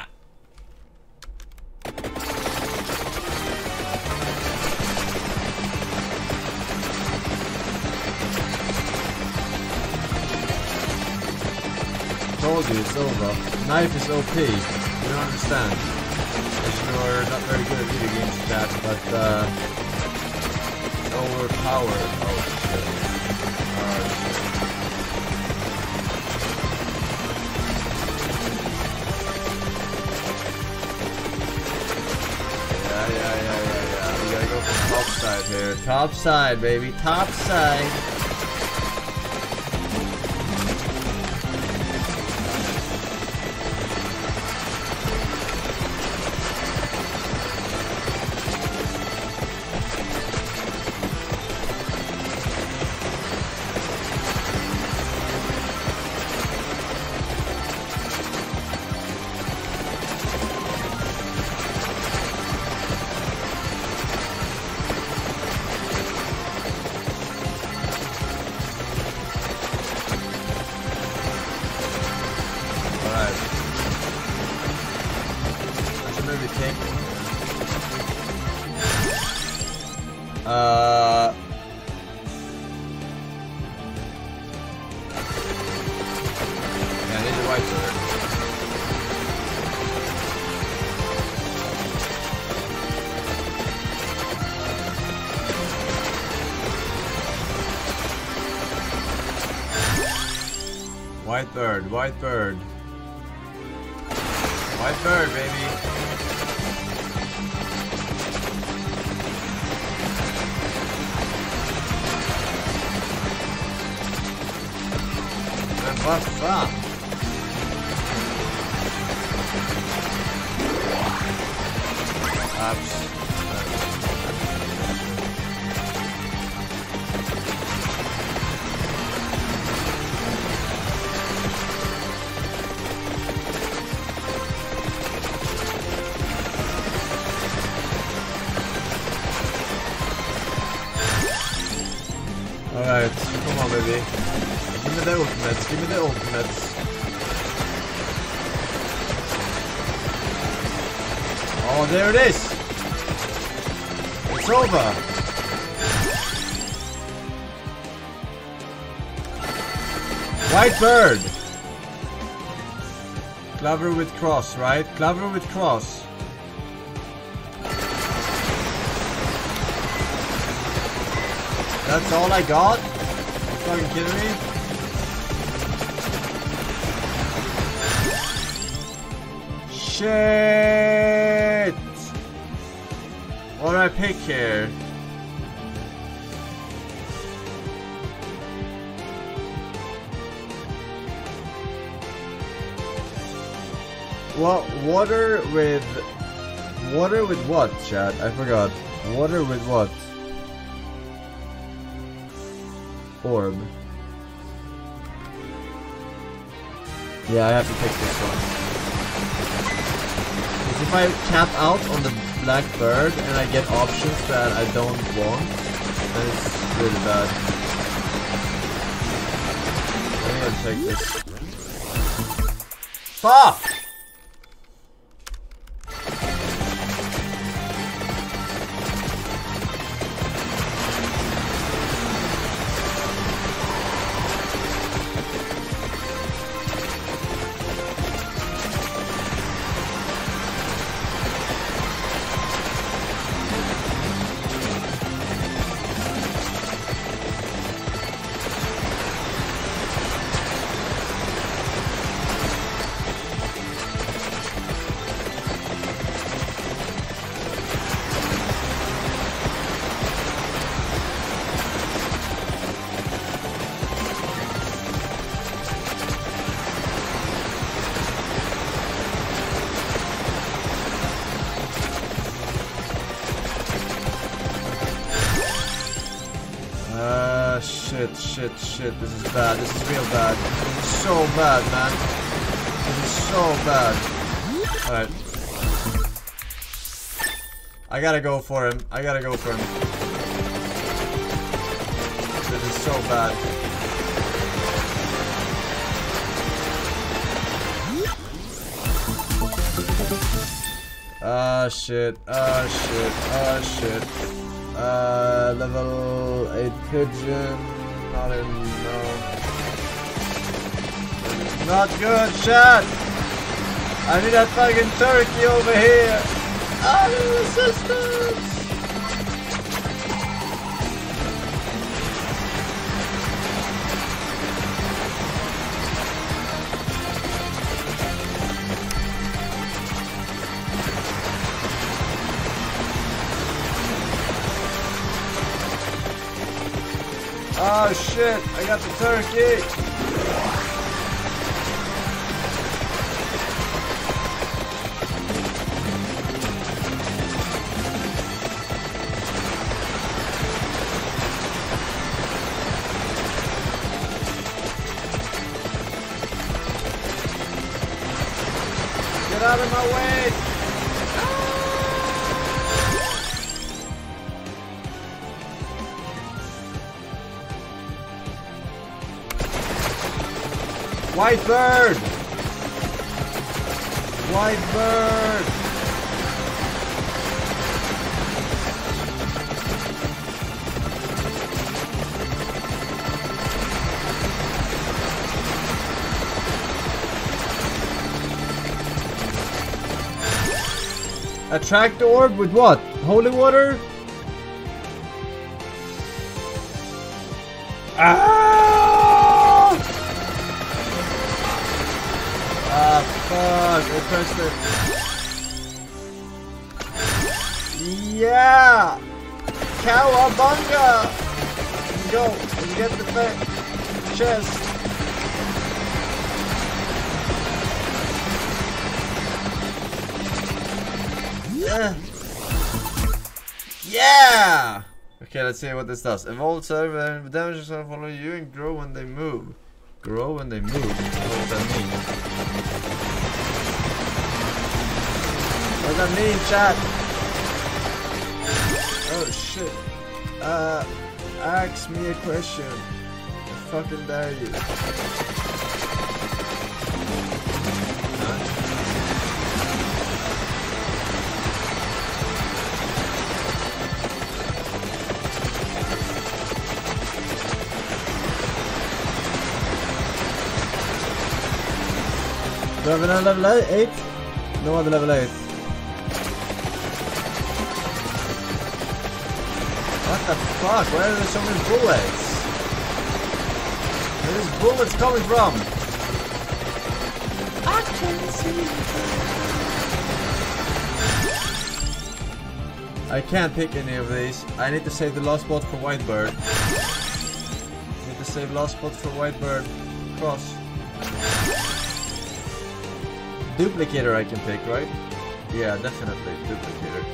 Told you it's over. Knife is OP. You don't understand. You're not very good at video games with that, but it's overpowered. Oh shit. Oh shit. Yeah. We gotta go for top side here. Top side, baby. Top side. white bird. White bird, white bird. White bird, baby. Men vad fan? Abs. Alright, come on baby. Give me the ultimates, give me the ultimates. Oh, there it is! It's over! White bird! Clover with cross, right? Clover with cross. That's all I got? Are you fucking kidding me? Shit! What do I pick here? What? Water with what, chat? I forgot. Water with what? Orb. Yeah, I have to pick this one. Because if I cap out on the black bird and I get options that I don't want, then it's really bad. I'm gonna take this. Fuck! Shit, this is bad, this is real bad. This is so bad, man. This is so bad. Alright. I gotta go for him. I gotta go for him. This is so bad. Ah shit, ah shit, ah shit. Level 8 pigeon. Not in, no. Not good, chat! I need that fucking turkey over here! I need assistance! Oh shit, I got the turkey! Get out of my way! White bird! White bird! Attract the orb with what? Holy water? Ah! Ah, fuck. I pressed it. Yeah! Cowabunga! Go and get the chest. Yeah! Okay, let's see what this does. Evolve server damage yourself, follow you, and grow when they move. Grow when they move? What does that mean? What does that mean, chat? Oh shit. Ask me a question. I fucking dare you. Do I have another level 8? No other level 8. What the fuck? Where are there so many bullets? Where is bullets coming from? I can't see. I can't pick any of these. I need to save the last spot for Whitebird. Need to save last spot for Whitebird. Cross. Duplicator I can pick, right? Yeah, definitely. Duplicator.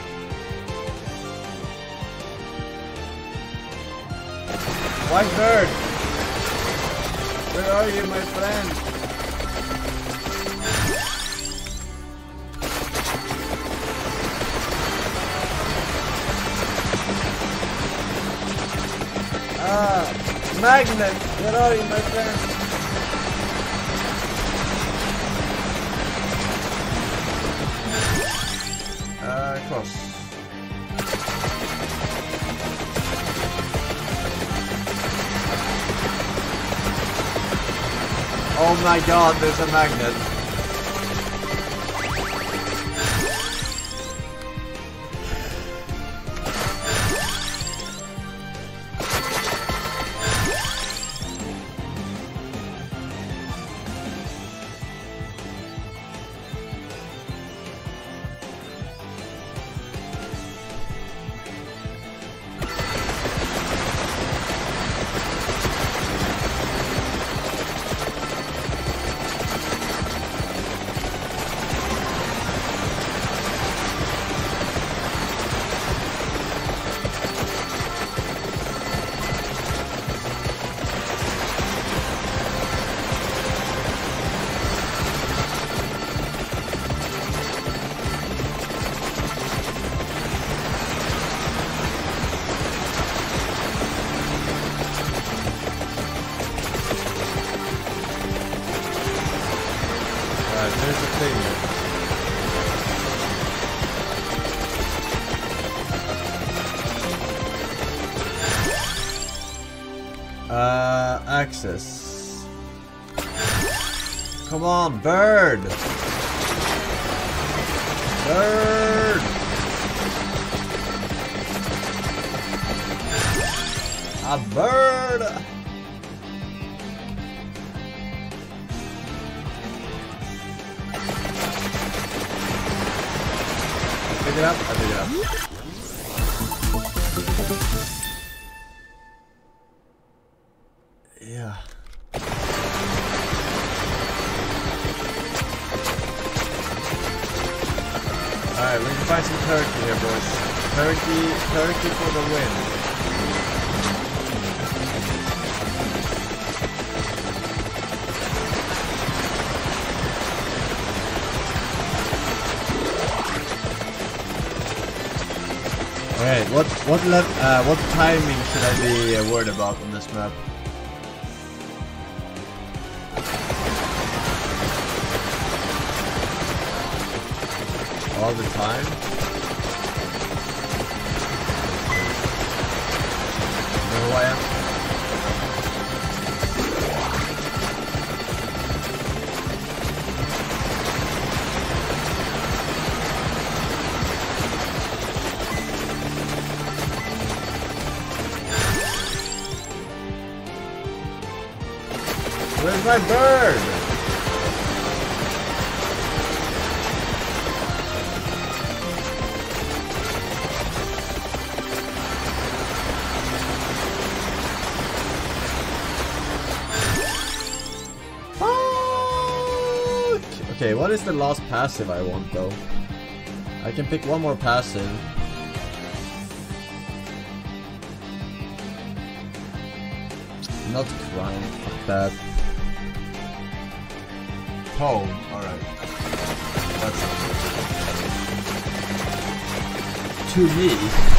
Whitebird! Where are you, my friend? Ah! Magnet! Where are you, my friend? Cross. Oh my god, there's a magnet. Access. Come on, bird! Bird! A bird! Pick it up, I pick it up. Yeah. Alright, we need to find some turkey here, boys. Turkey for the win. Alright, what timing should I be worried about on this map? All the time? You know who I am? Where's my bird? Fuck! Okay, what is the last passive I want though? I can pick one more passive. Not crying, fuck that. Home, alright. That's to me.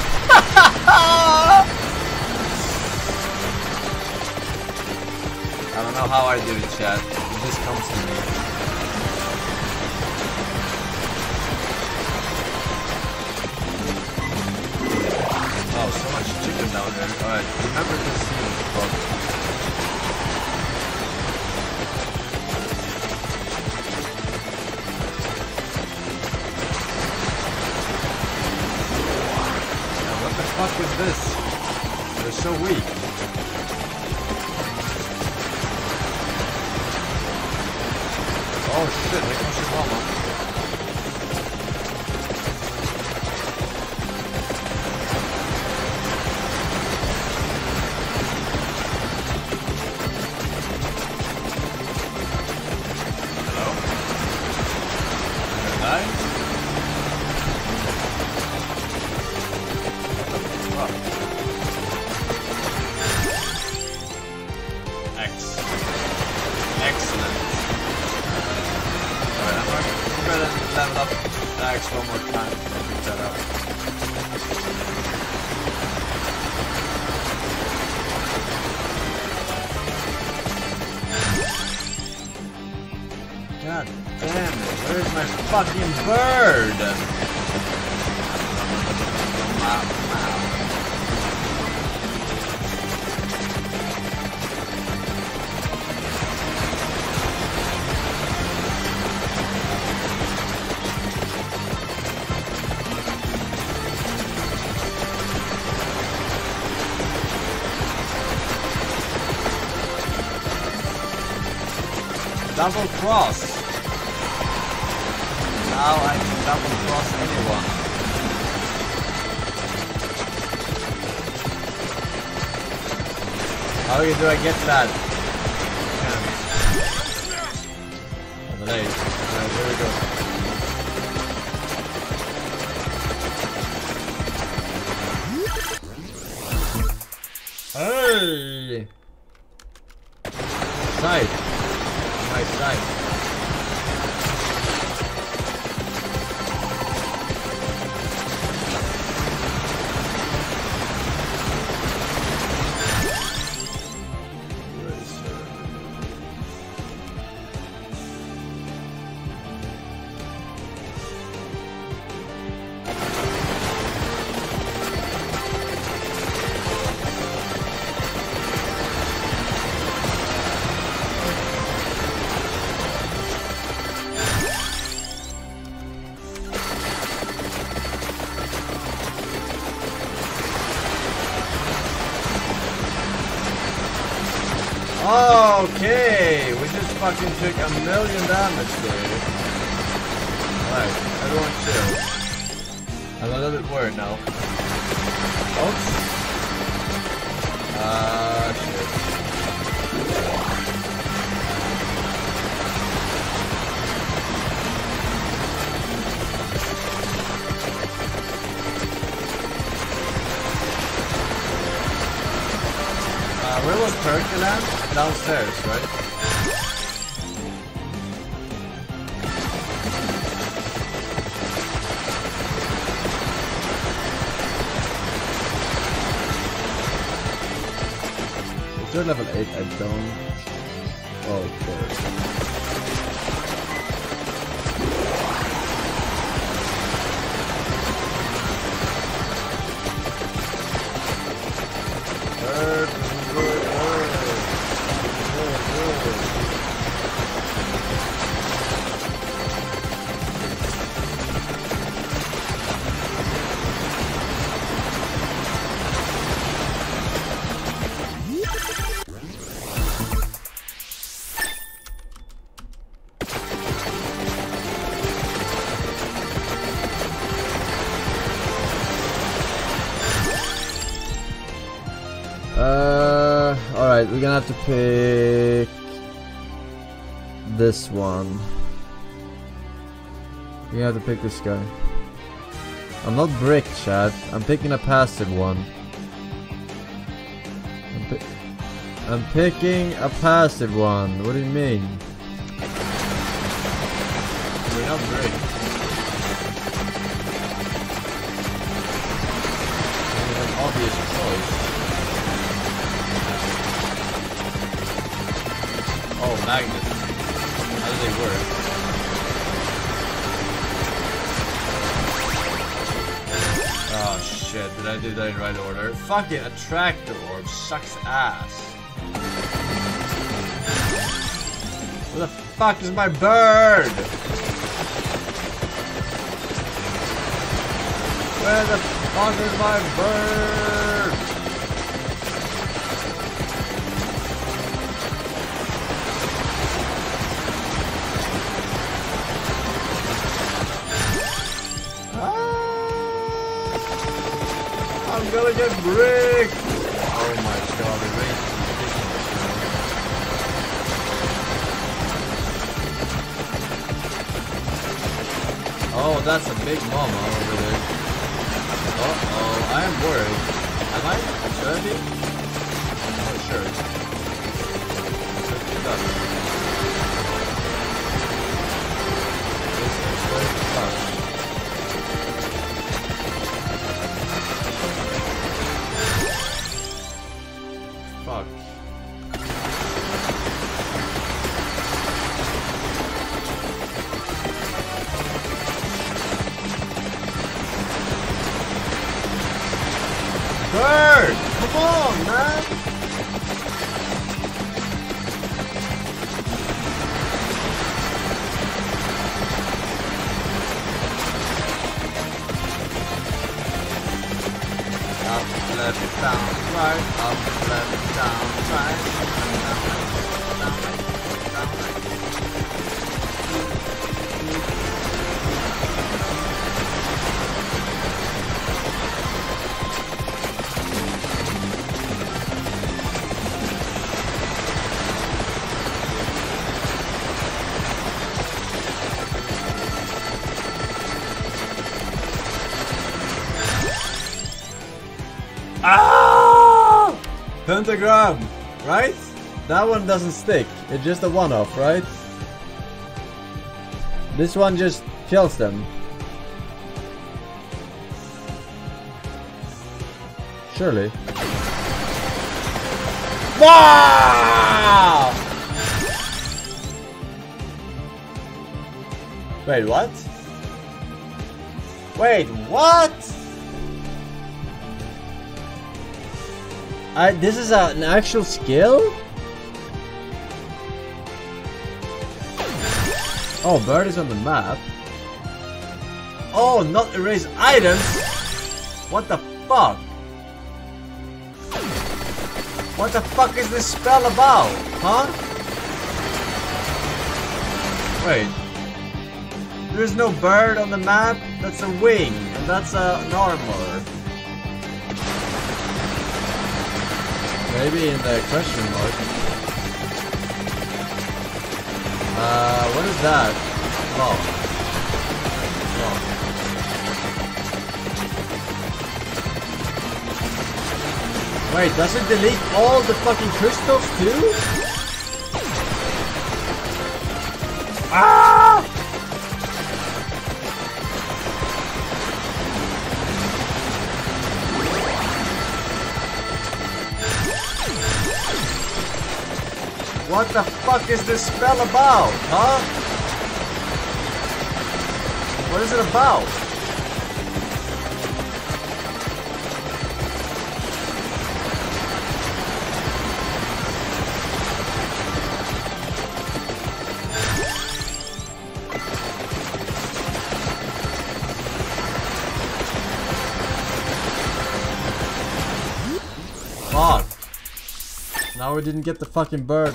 I don't know how I do it, chat. It just comes to me. Oh, so much chicken down there. Alright, remember this scene. What the fuck is this? They're so weak. Oh shit, here comes your mama. God damn it, where's my fucking bird? Double cross. Now I can double cross anyone. How do I get that? There we go. Hey! Side. Nice side. Okay, we just fucking took 1,000,000 damage there. Alright, everyone chill. I'm a little bit worried now. Oops. Shit. Where was Perkuland? Downstairs, right? If you're level 8, I don't... Oh, okay. Alright, we're gonna have to pick this one. We're gonna have to pick this guy. I'm not bricked, chat. I'm picking a passive one. I'm picking a passive one. What do you mean? We're not bricked. It's an obvious choice. Oh, magnets. How do they work? Oh shit, did I do that in the right order? Fucking attractor orb sucks ass. Where the fuck is my bird? Where the fuck is my bird? I'm gonna get bricked! Oh my god, the range is ridiculous. Oh, that's a big mama over there. Uh-oh, I am worried. Am I? Should I be? Oh, sure. Should be done. This is very fast. Fuck. Bird! Come on, man! Up, left, down, right. Up, left, down, right. Down, right. Down, right. Ah! Pentagram, right? That one doesn't stick. It's just a one-off, right? This one just kills them. Surely. Wow! Wait, what? Wait, what? This is an actual skill? Oh, bird is on the map. Oh, not erase items? What the fuck? What the fuck is this spell about? Huh? Wait. There's no bird on the map? That's a wing, and that's an armor. Maybe in the question mark. What is that? Oh. Oh. Wait, does it delete all the fucking crystals too? Ah! What the fuck is this spell about, huh? What is it about? Fuck. Now we didn't get the fucking bird.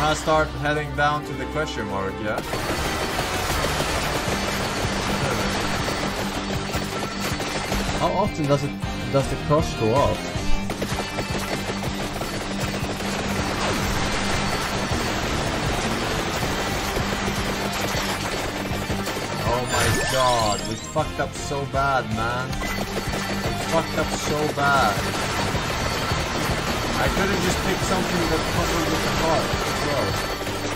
gonna start heading down to the question mark, yeah? How often does the cross go off? Oh my god, we fucked up so bad, man. We fucked up so bad. I couldn't just pick something that covered with the heart as well.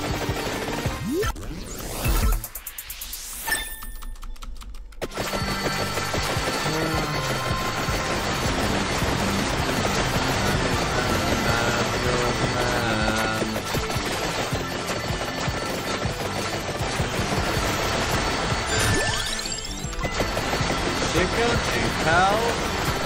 Chicken and cow.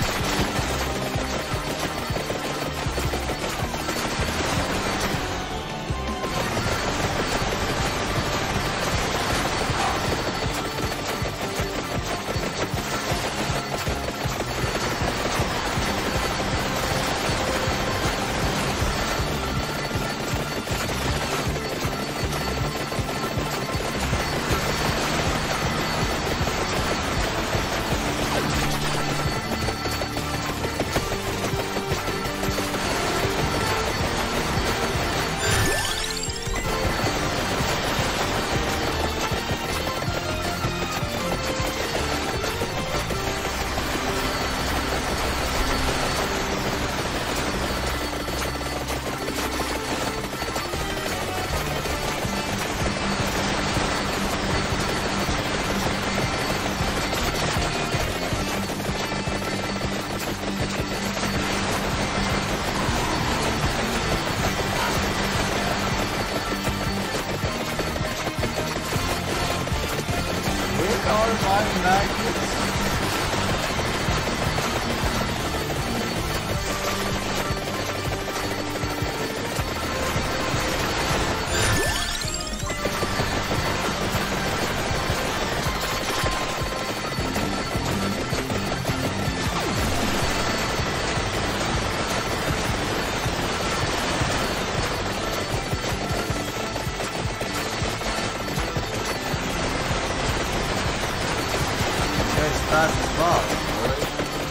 Fast as fuck, boy.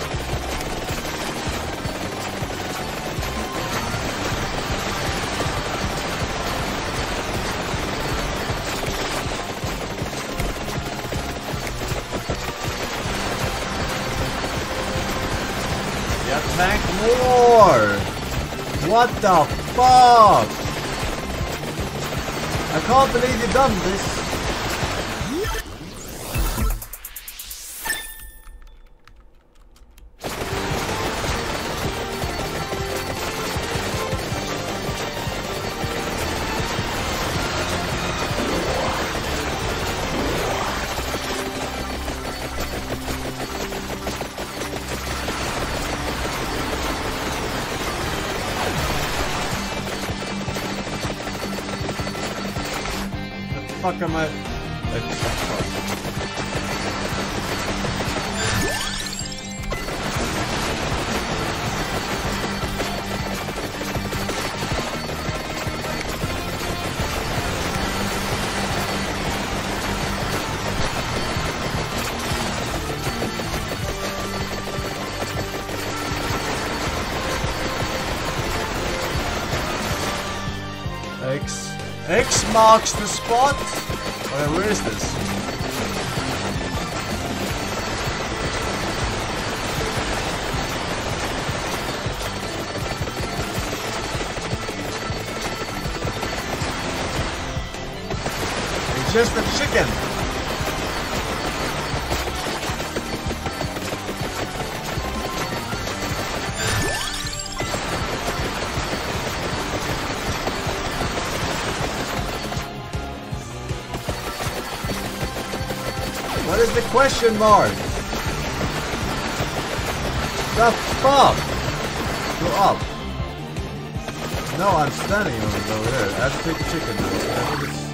Yeah, tank more! What the fuck? I can't believe you've done this. Fuck am I? X marks the spot. Where is this? It's just a chicken. What is the question mark? The fuck? Go up. No, I'm standing on it over there. I have to take the chicken now. So I think it's...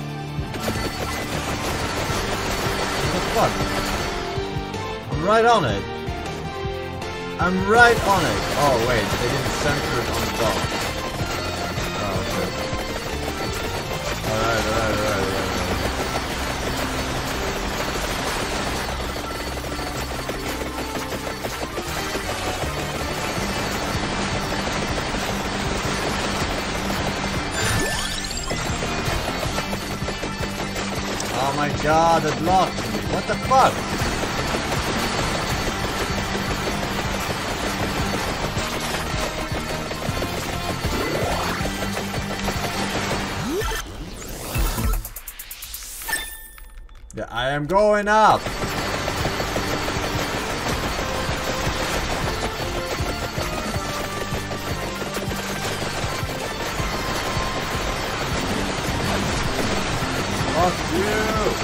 What the fuck? I'm right on it. I'm right on it. Oh wait, they didn't center it on the dot. Oh, okay. Alright. Oh my god, it blocked me. What the fuck? Yeah, I am going up. Fuck you.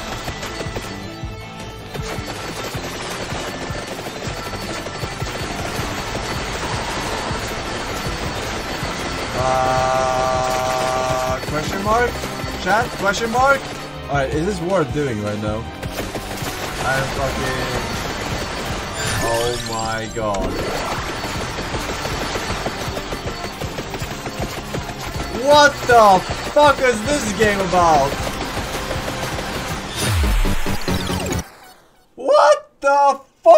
Question mark? Chat? Question mark? Alright, is this worth doing right now? I'm fucking... Oh my god. What the fuck is this game about? What the fuck?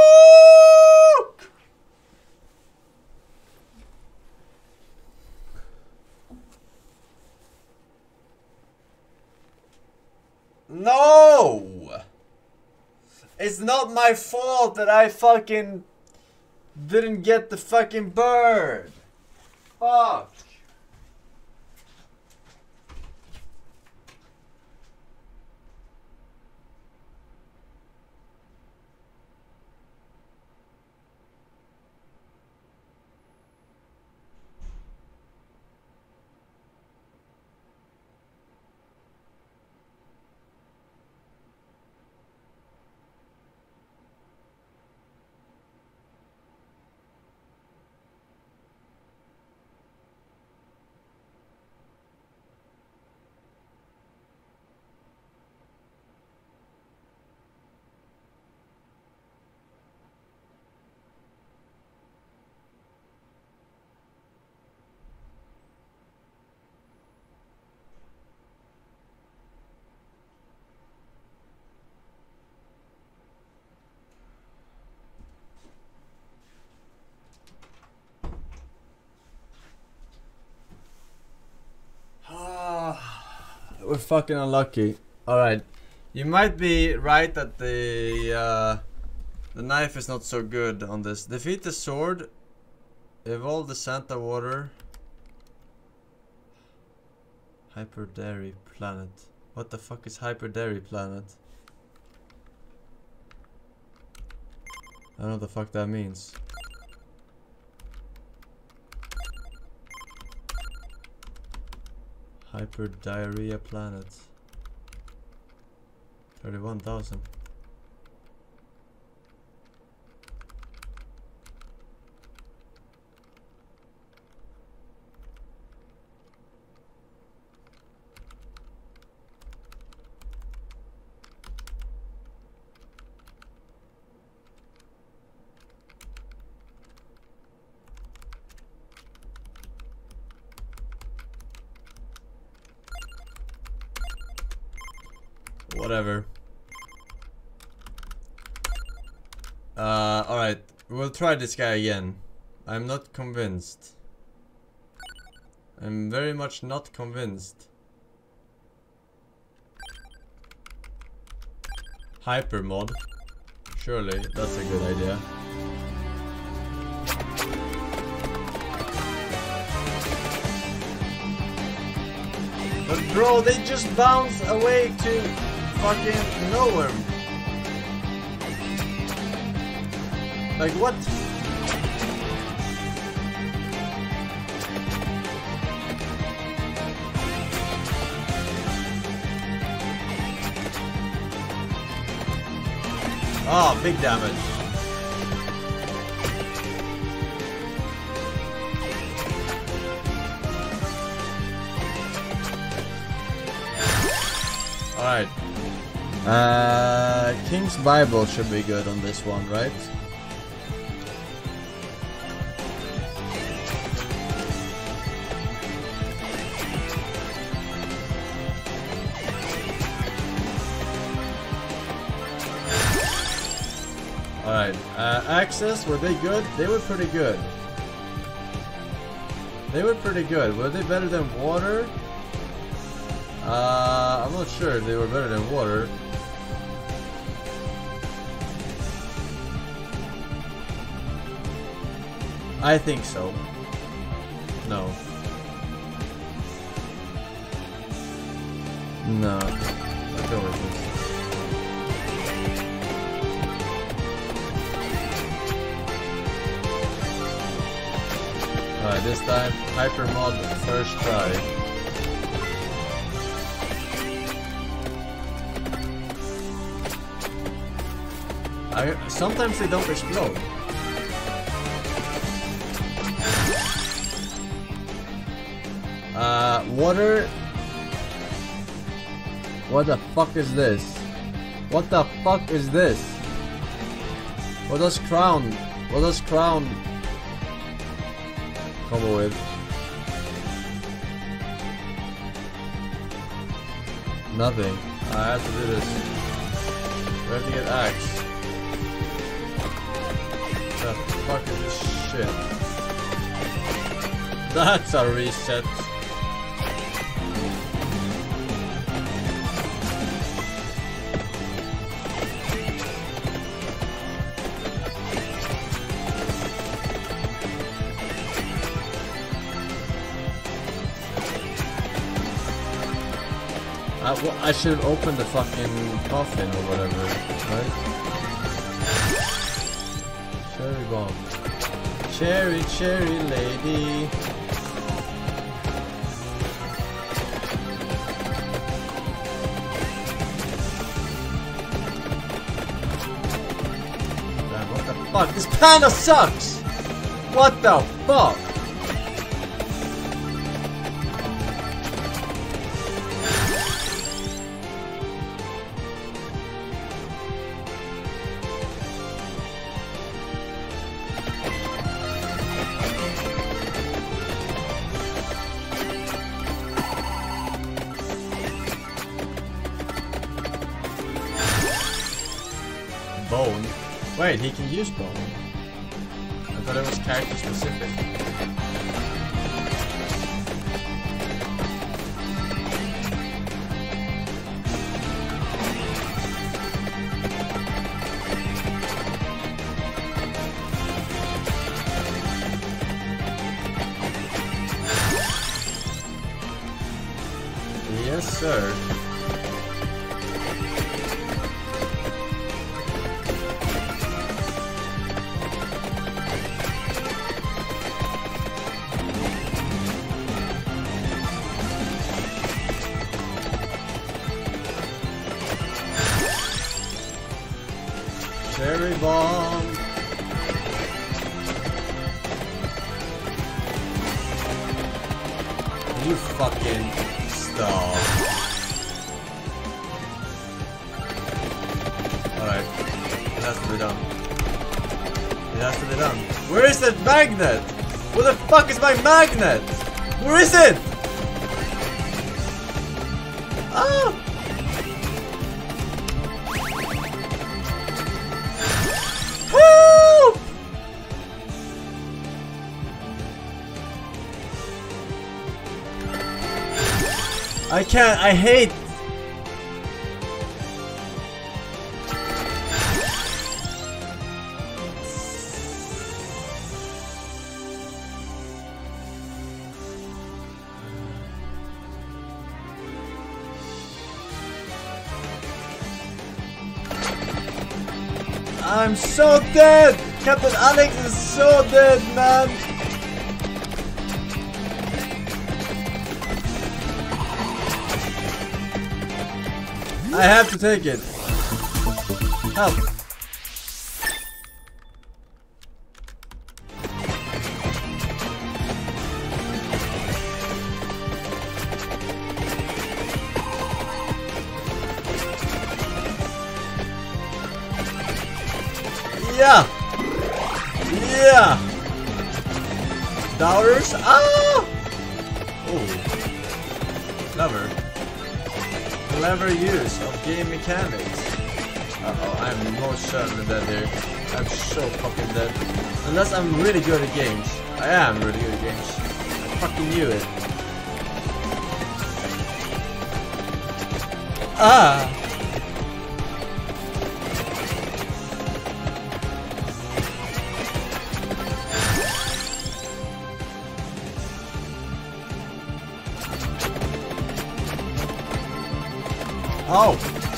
No! It's not my fault that I fucking didn't get the fucking bird. Fuck. We're fucking unlucky. Alright. You might be right that the knife is not so good on this. Defeat the sword. Evolve the Santa water. Hyper Dairy Planet. What the fuck is Hyper Dairy Planet? I don't know what the fuck that means. Hyper Diarrhea Planet. 31,000. Whatever. Alright. We'll try this guy again. I'm not convinced. I'm very much not convinced. Hyper mod. Surely, that's a good idea. But bro, they just bounce away to fucking nowhere. Like what? Ah, big damage. Alright. King's Bible should be good on this one, right? Alright, Axis, were they good? They were pretty good. They were pretty good. Were they better than water? I'm not sure if they were better than water. I think so. No. No. Let's go with this. Alright, this time, Hyper Mod first try. Sometimes they don't explode. Water. What the fuck is this? What the fuck is this? What does Crown come with? Nothing. I have to do this. We have to get axe. What the fuck is this shit? That's a reset. I should open the fucking coffin or whatever, right? Cherry bomb. Cherry, cherry lady. Damn, what the fuck? This panda sucks! What the fuck? Bone? Wait, he can use bone. I thought it was character specific. Yes, sir. Cherry bomb. You fucking stop. Alright. It has to be done. It has to be done. Where is that magnet? Where the fuck is my magnet? Where is it? Ah! Help! I can't, I hate. I'm so dead! Captain Alex is so dead, man! I have to take it. Help. Yeah! Yeah! Dollars? Ah! Oh. Clever. Clever use of game mechanics. Uh-oh, I'm most certainly dead here. I'm so fucking dead. Unless I'm really good at games. I am really good at games. I fucking knew it. Ah! Oh!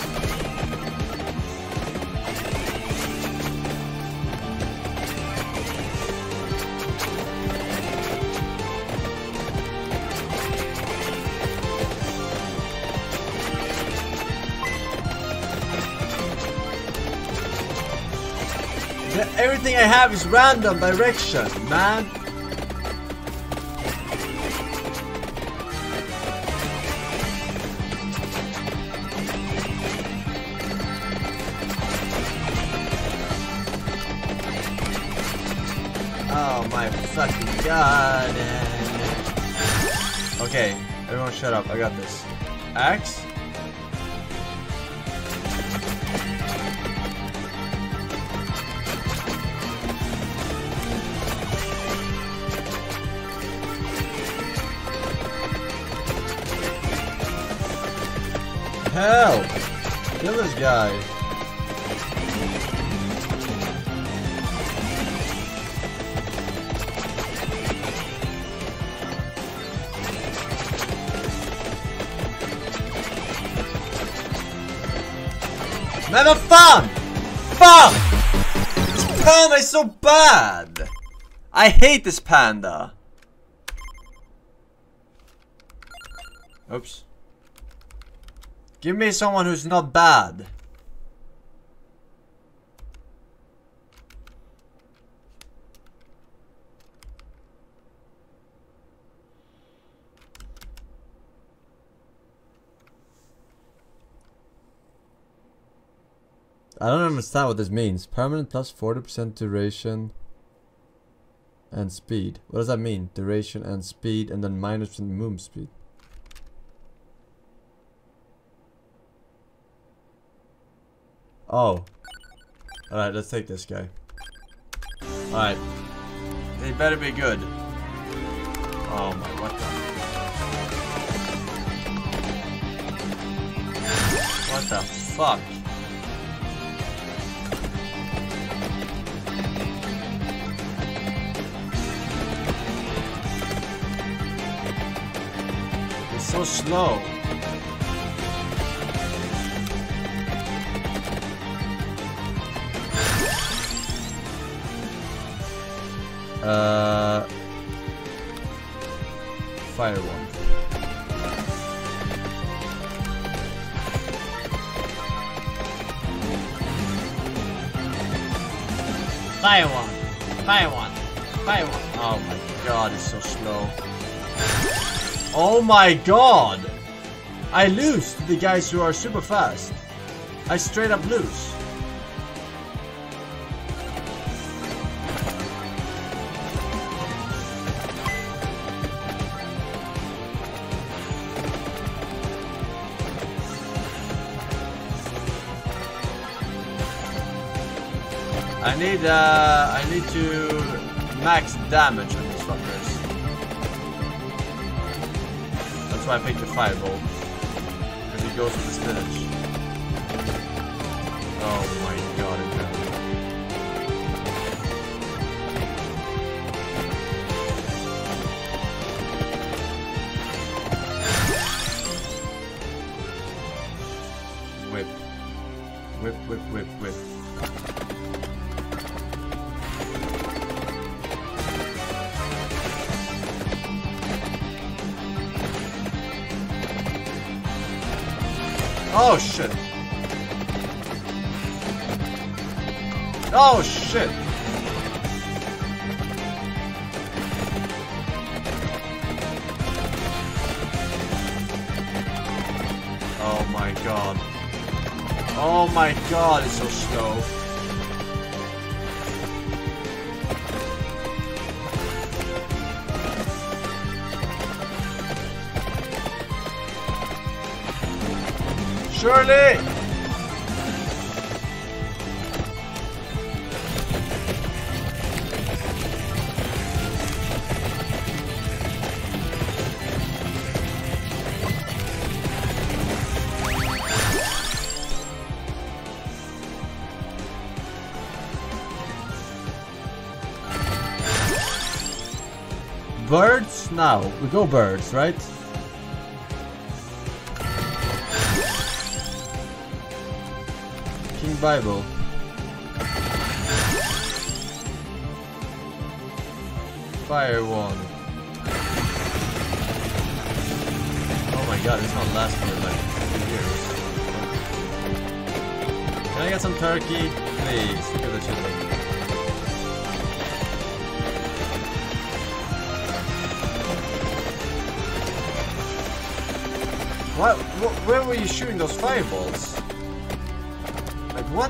Everything I have is random direction, man. Oh my fucking god. Okay, everyone shut up. I got this. Axe? Hell! Kill this guy. Never fun! Fuck! This panda is so bad! I hate this panda. Oops. Give me someone who's not bad. I don't understand what this means. Permanent plus 40% duration and speed. What does that mean? Duration and speed and then minus movement speed. Oh. Alright, let's take this guy. Alright. They better be good. Oh my, what the... What the fuck? It's so slow. Fire one. Fire one. Fire one. Fire one. Oh my god, it's so slow. Oh my god! I lose to the guys who are super fast. I straight up lose. I need to max damage on these fuckers. That's why I picked the fireball. Because it goes with the spinach. Oh my god, whip. Whip, whip, whip, whip. Oh shit. Oh shit. Oh my god. Oh my god, it's so slow. Surely! birds now. We go birds, right? King Bible. Fire one. Oh my god, this one lasts for like 2 years. Can I get some turkey? Please, look at the chicken. What? Where were you shooting those fireballs? Like what?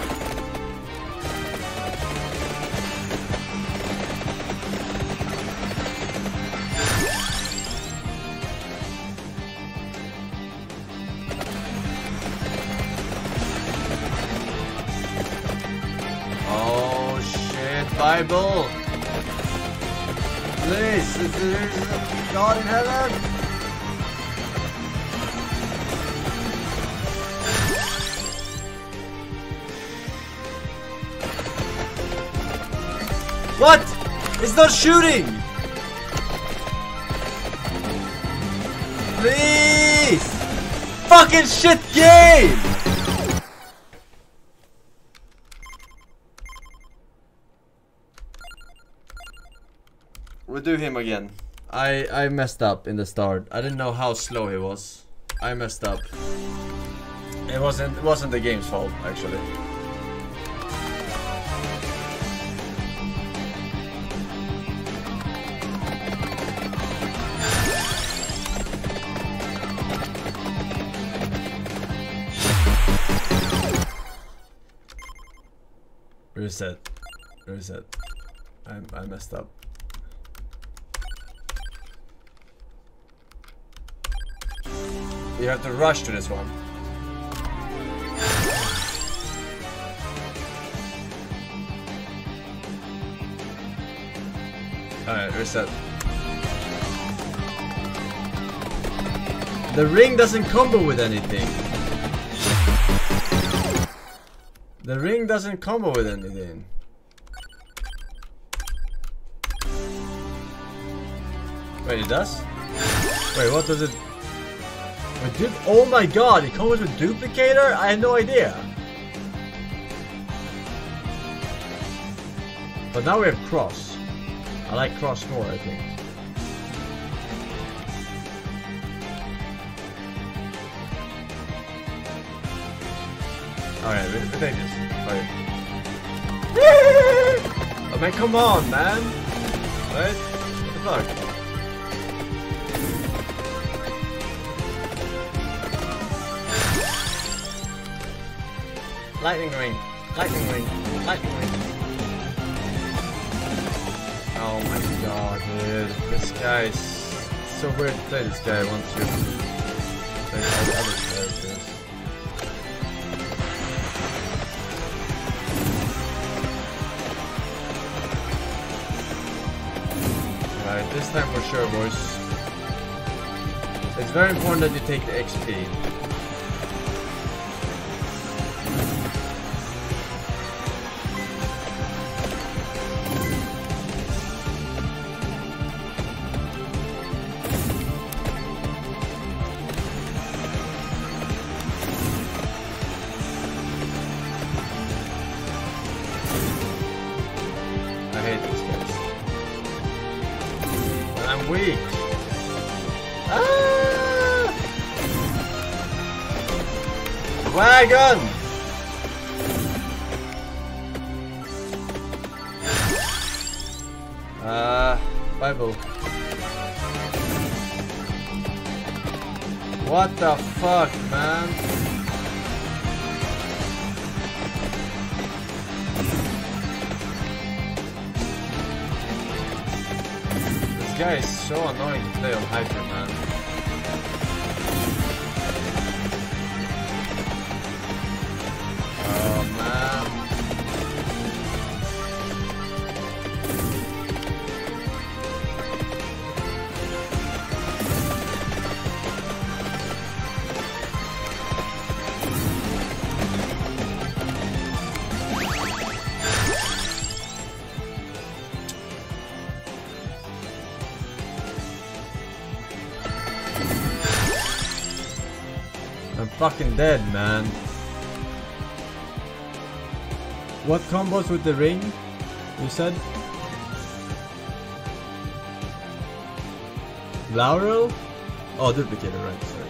Oh shit, Bible! Please, there's God in heaven! What? It's not shooting! Please! Fucking shit game! We'll do him again. I messed up in the start. I didn't know how slow he was. I messed up. It wasn't the game's fault, actually. Reset. Reset. I messed up. You have to rush to this one. Alright, reset. The ring doesn't combo with anything. The ring doesn't combo with anything. Wait, it does? Wait, what does it... Wait, oh my god, it comes with duplicator? I had no idea. But now we have cross. I like cross more, I think. Alright, we take this. Right. Oh man, come on, man! Right? What the fuck? Lightning ring! Lightning ring! Lightning ring! Oh my god, dude. This guy is so weird to play this guy once you play all the other characters. Alright, this time for sure, boys. It's very important that you take the XP. Weak. Ah! Wagon. Bible. What the fuck, man? This guy is so annoying to play on Hyper, man. Oh, man. fucking dead, man. What combos with the ring? You said? Laurel? Oh, duplicator, right, sorry.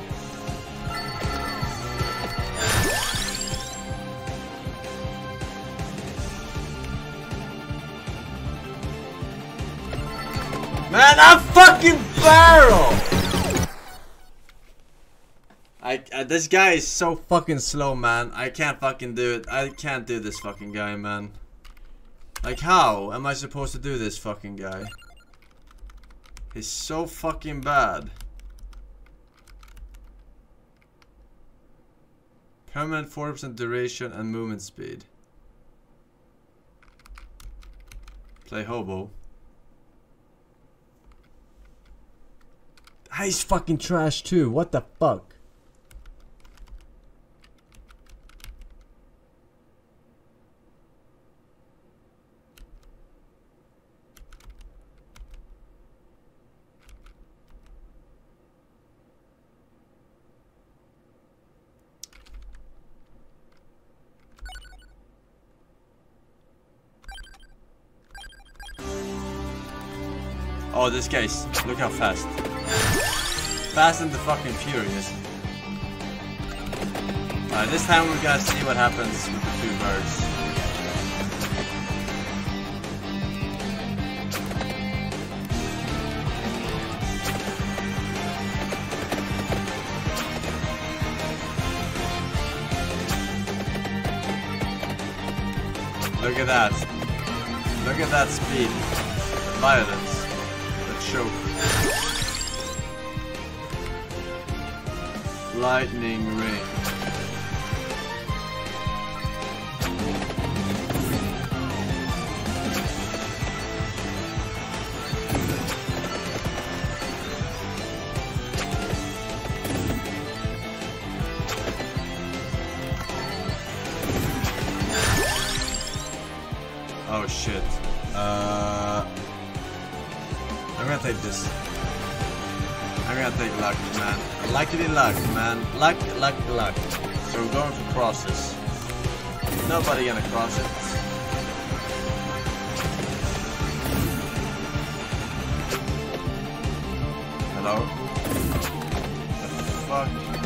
Man, I'm fucking barrel! This guy is so fucking slow, man. I can't fucking do it. I can't do this fucking guy, man. Like, how am I supposed to do this fucking guy? He's so fucking bad. Permanent 40% duration and movement speed. Play hobo. He's fucking trash too. What the fuck? Oh, this guy's, look how fast. Fast and the fucking furious. Alright, this time we're gonna see what happens with the two birds. Look at that. Look at that speed. Violence. Choke. Lightning ring. Oh shit. I'm gonna take this. I'm gonna take luck, man. Luckily luck, man. Luck. So we're going for crosses. Nobody gonna cross it. Hello? What the fuck?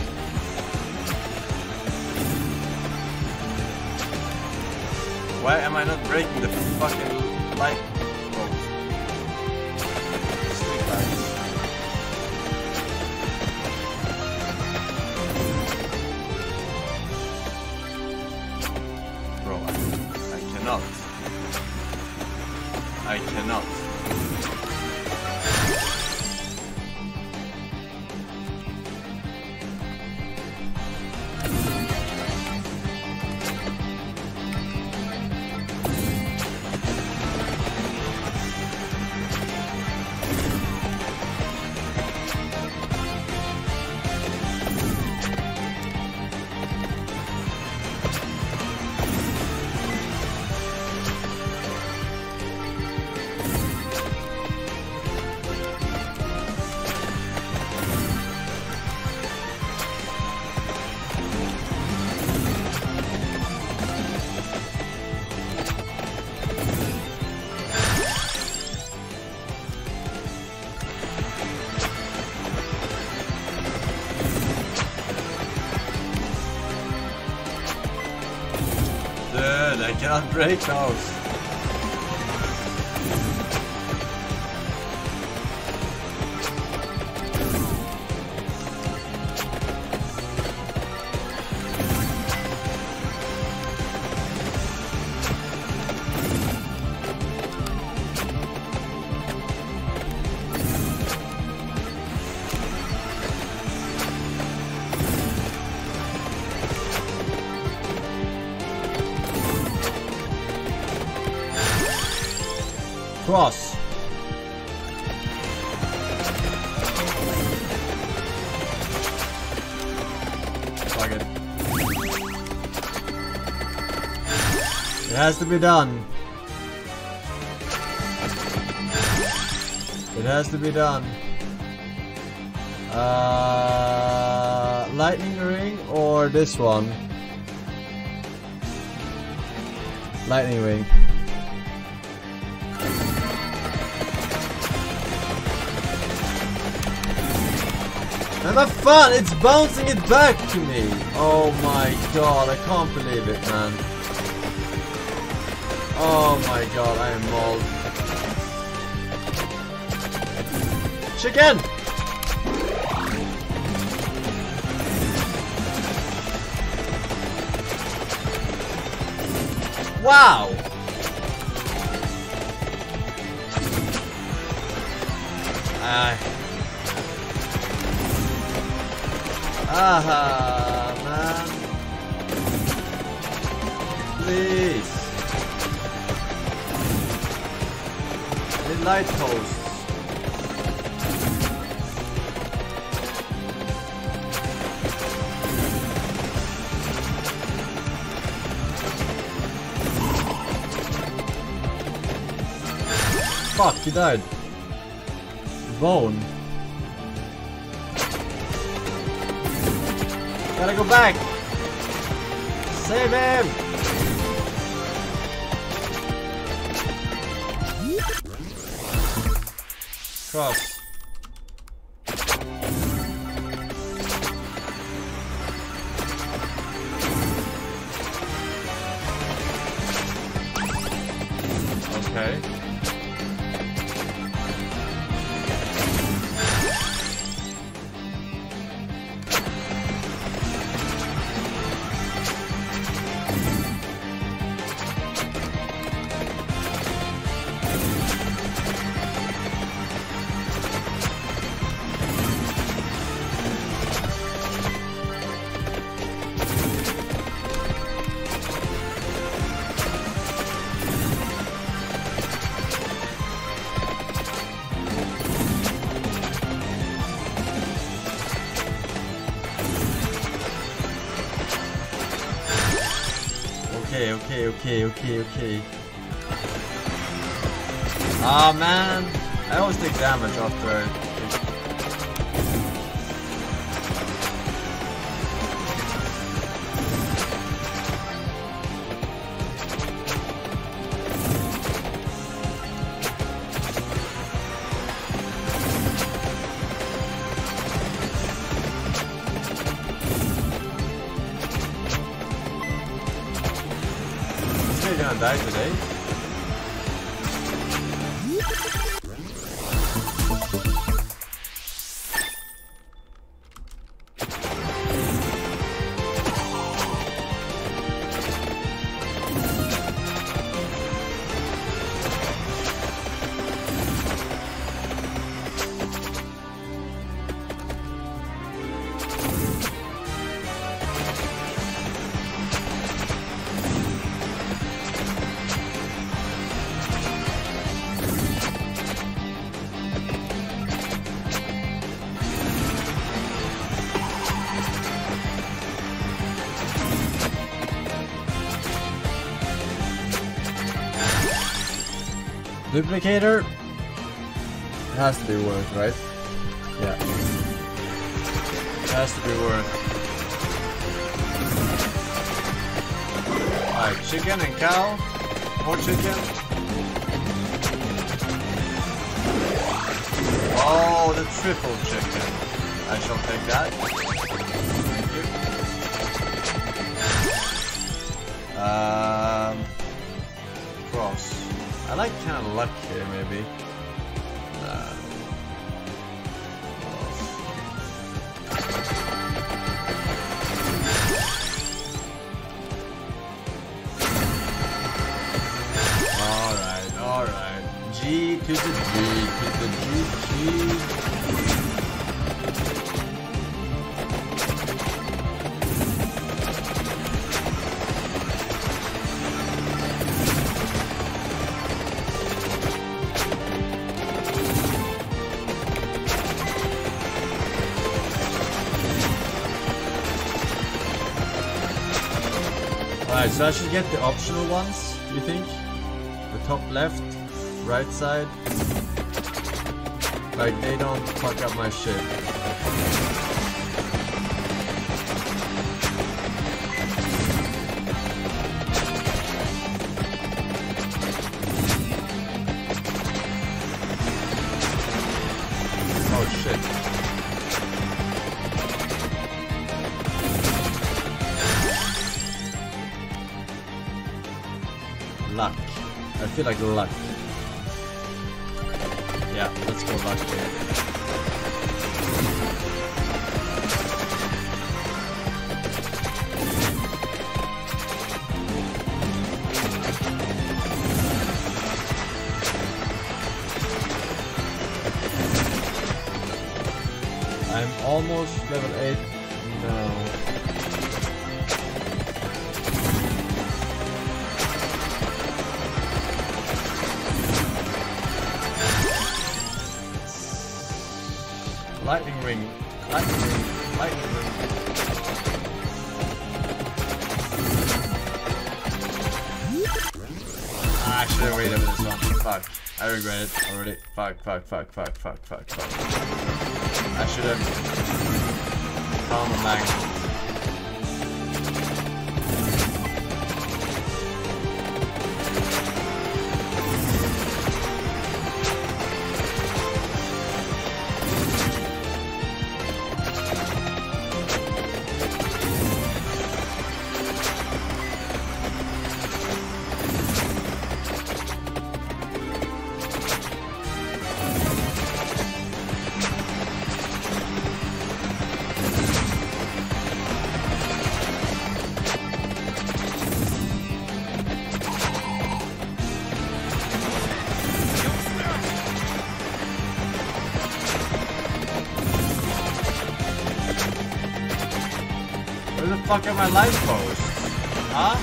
Why am I not breaking the fucking light? I cannot. Dude, I cannot break those. Cross. Fuck it. It has to be done. It has to be done. Lightning ring or this one? Lightning ring. And the fun! It's bouncing it back to me! Oh my god, I can't believe it, man. Oh my god, I am mauled. Chicken! Wow! Aha, man. Please. The light posts. Fuck, he died. Bone. Gotta go back. Save him. Cross. Okay. Okay. Ah man, I always take damage after I... You're gonna die today? Duplicator has to be worth, right? Yeah. Has to be worth. Alright, chicken and cow. More chicken. Oh, the triple chicken. I shall take that. Thank you. Cross. I like kind of luck here, maybe. Alright. G to the G to the G. Alright, so I should get the optional ones, do you think? The top left, right side. Like, they don't fuck up my shit. shit. Luck. I feel like luck. Yeah, let's go luck here. I'm almost level 8. No. Lightning ring. Lightning ring. Lightning ring. Ah, I should have waited for this one. Fuck. I regret it already. Fuck. I should have found the magnet. Where the fuck are my life posts? Huh?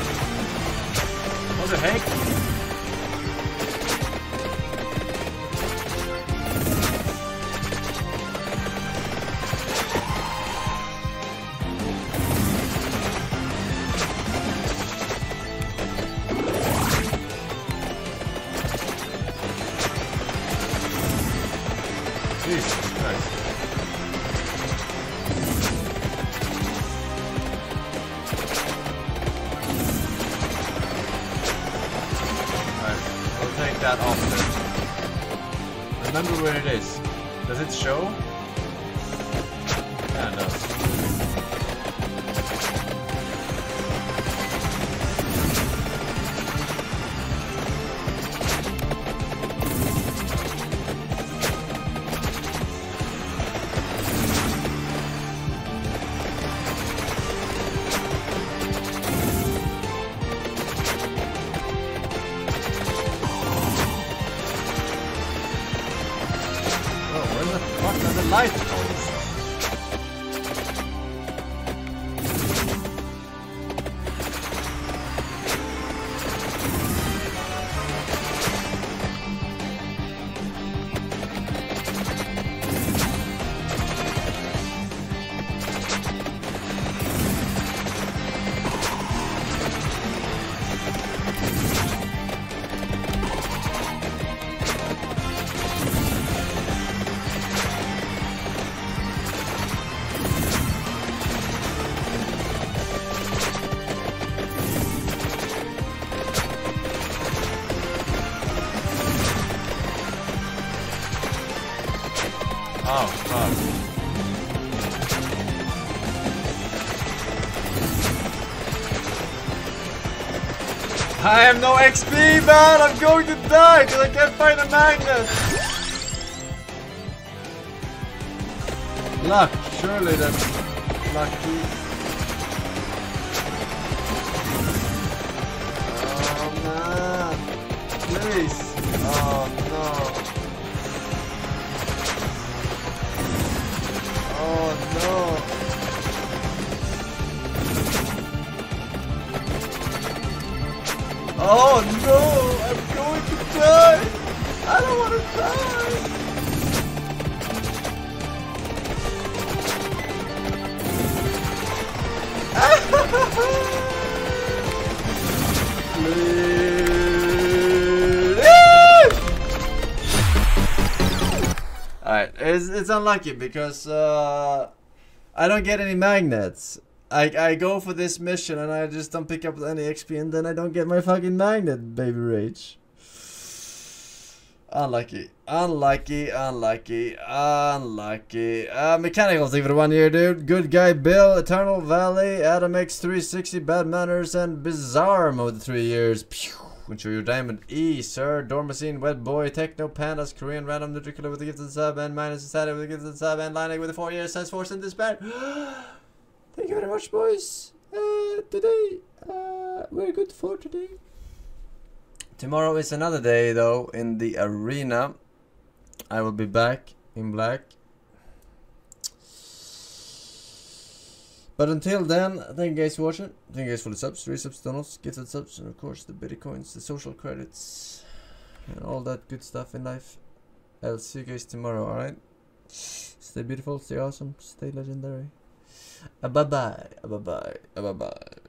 What the heck? Jesus Christ. Take that off there. Remember where it is. Does it show? Yeah, it does. What are the light poles? Oh, fuck. I have no XP, man! I'm going to die because I can't find a magnet! Luck, surely that's lucky. Oh man, please! Oh no! Oh no! Oh no! I'm going to die! I don't want to die! Alright, it's unlucky because I don't get any magnets. I go for this mission and I just don't pick up any XP and then I don't get my fucking magnet, baby rage. Unlucky. Unlucky. Unlucky. Unlucky. Mechanical thing for the 1 year, dude. Good Guy Bill, Eternal Valley, Adam X360, Bad Manners, and Bizarre mode 3 years. Pew. Ensure your Diamond E, sir. Dormacine, Wet Boy, Techno, Pandas, Korean Random, Nutricula with the gifted sub, and Minus Society with the gifted sub, and Lining with the 4 years, Sense Force, and Despair. Thank you very much, boys. Today, we're good for today. Tomorrow is another day, though, in the arena. I will be back in black. But until then, thank you guys for watching. Thank you guys for the subs, resubs, downloads, gifted subs, and of course the bitcoins, the social credits, and all that good stuff in life. I'll see you guys tomorrow, alright? Stay beautiful, stay awesome, stay legendary. Bye bye, bye bye, bye bye.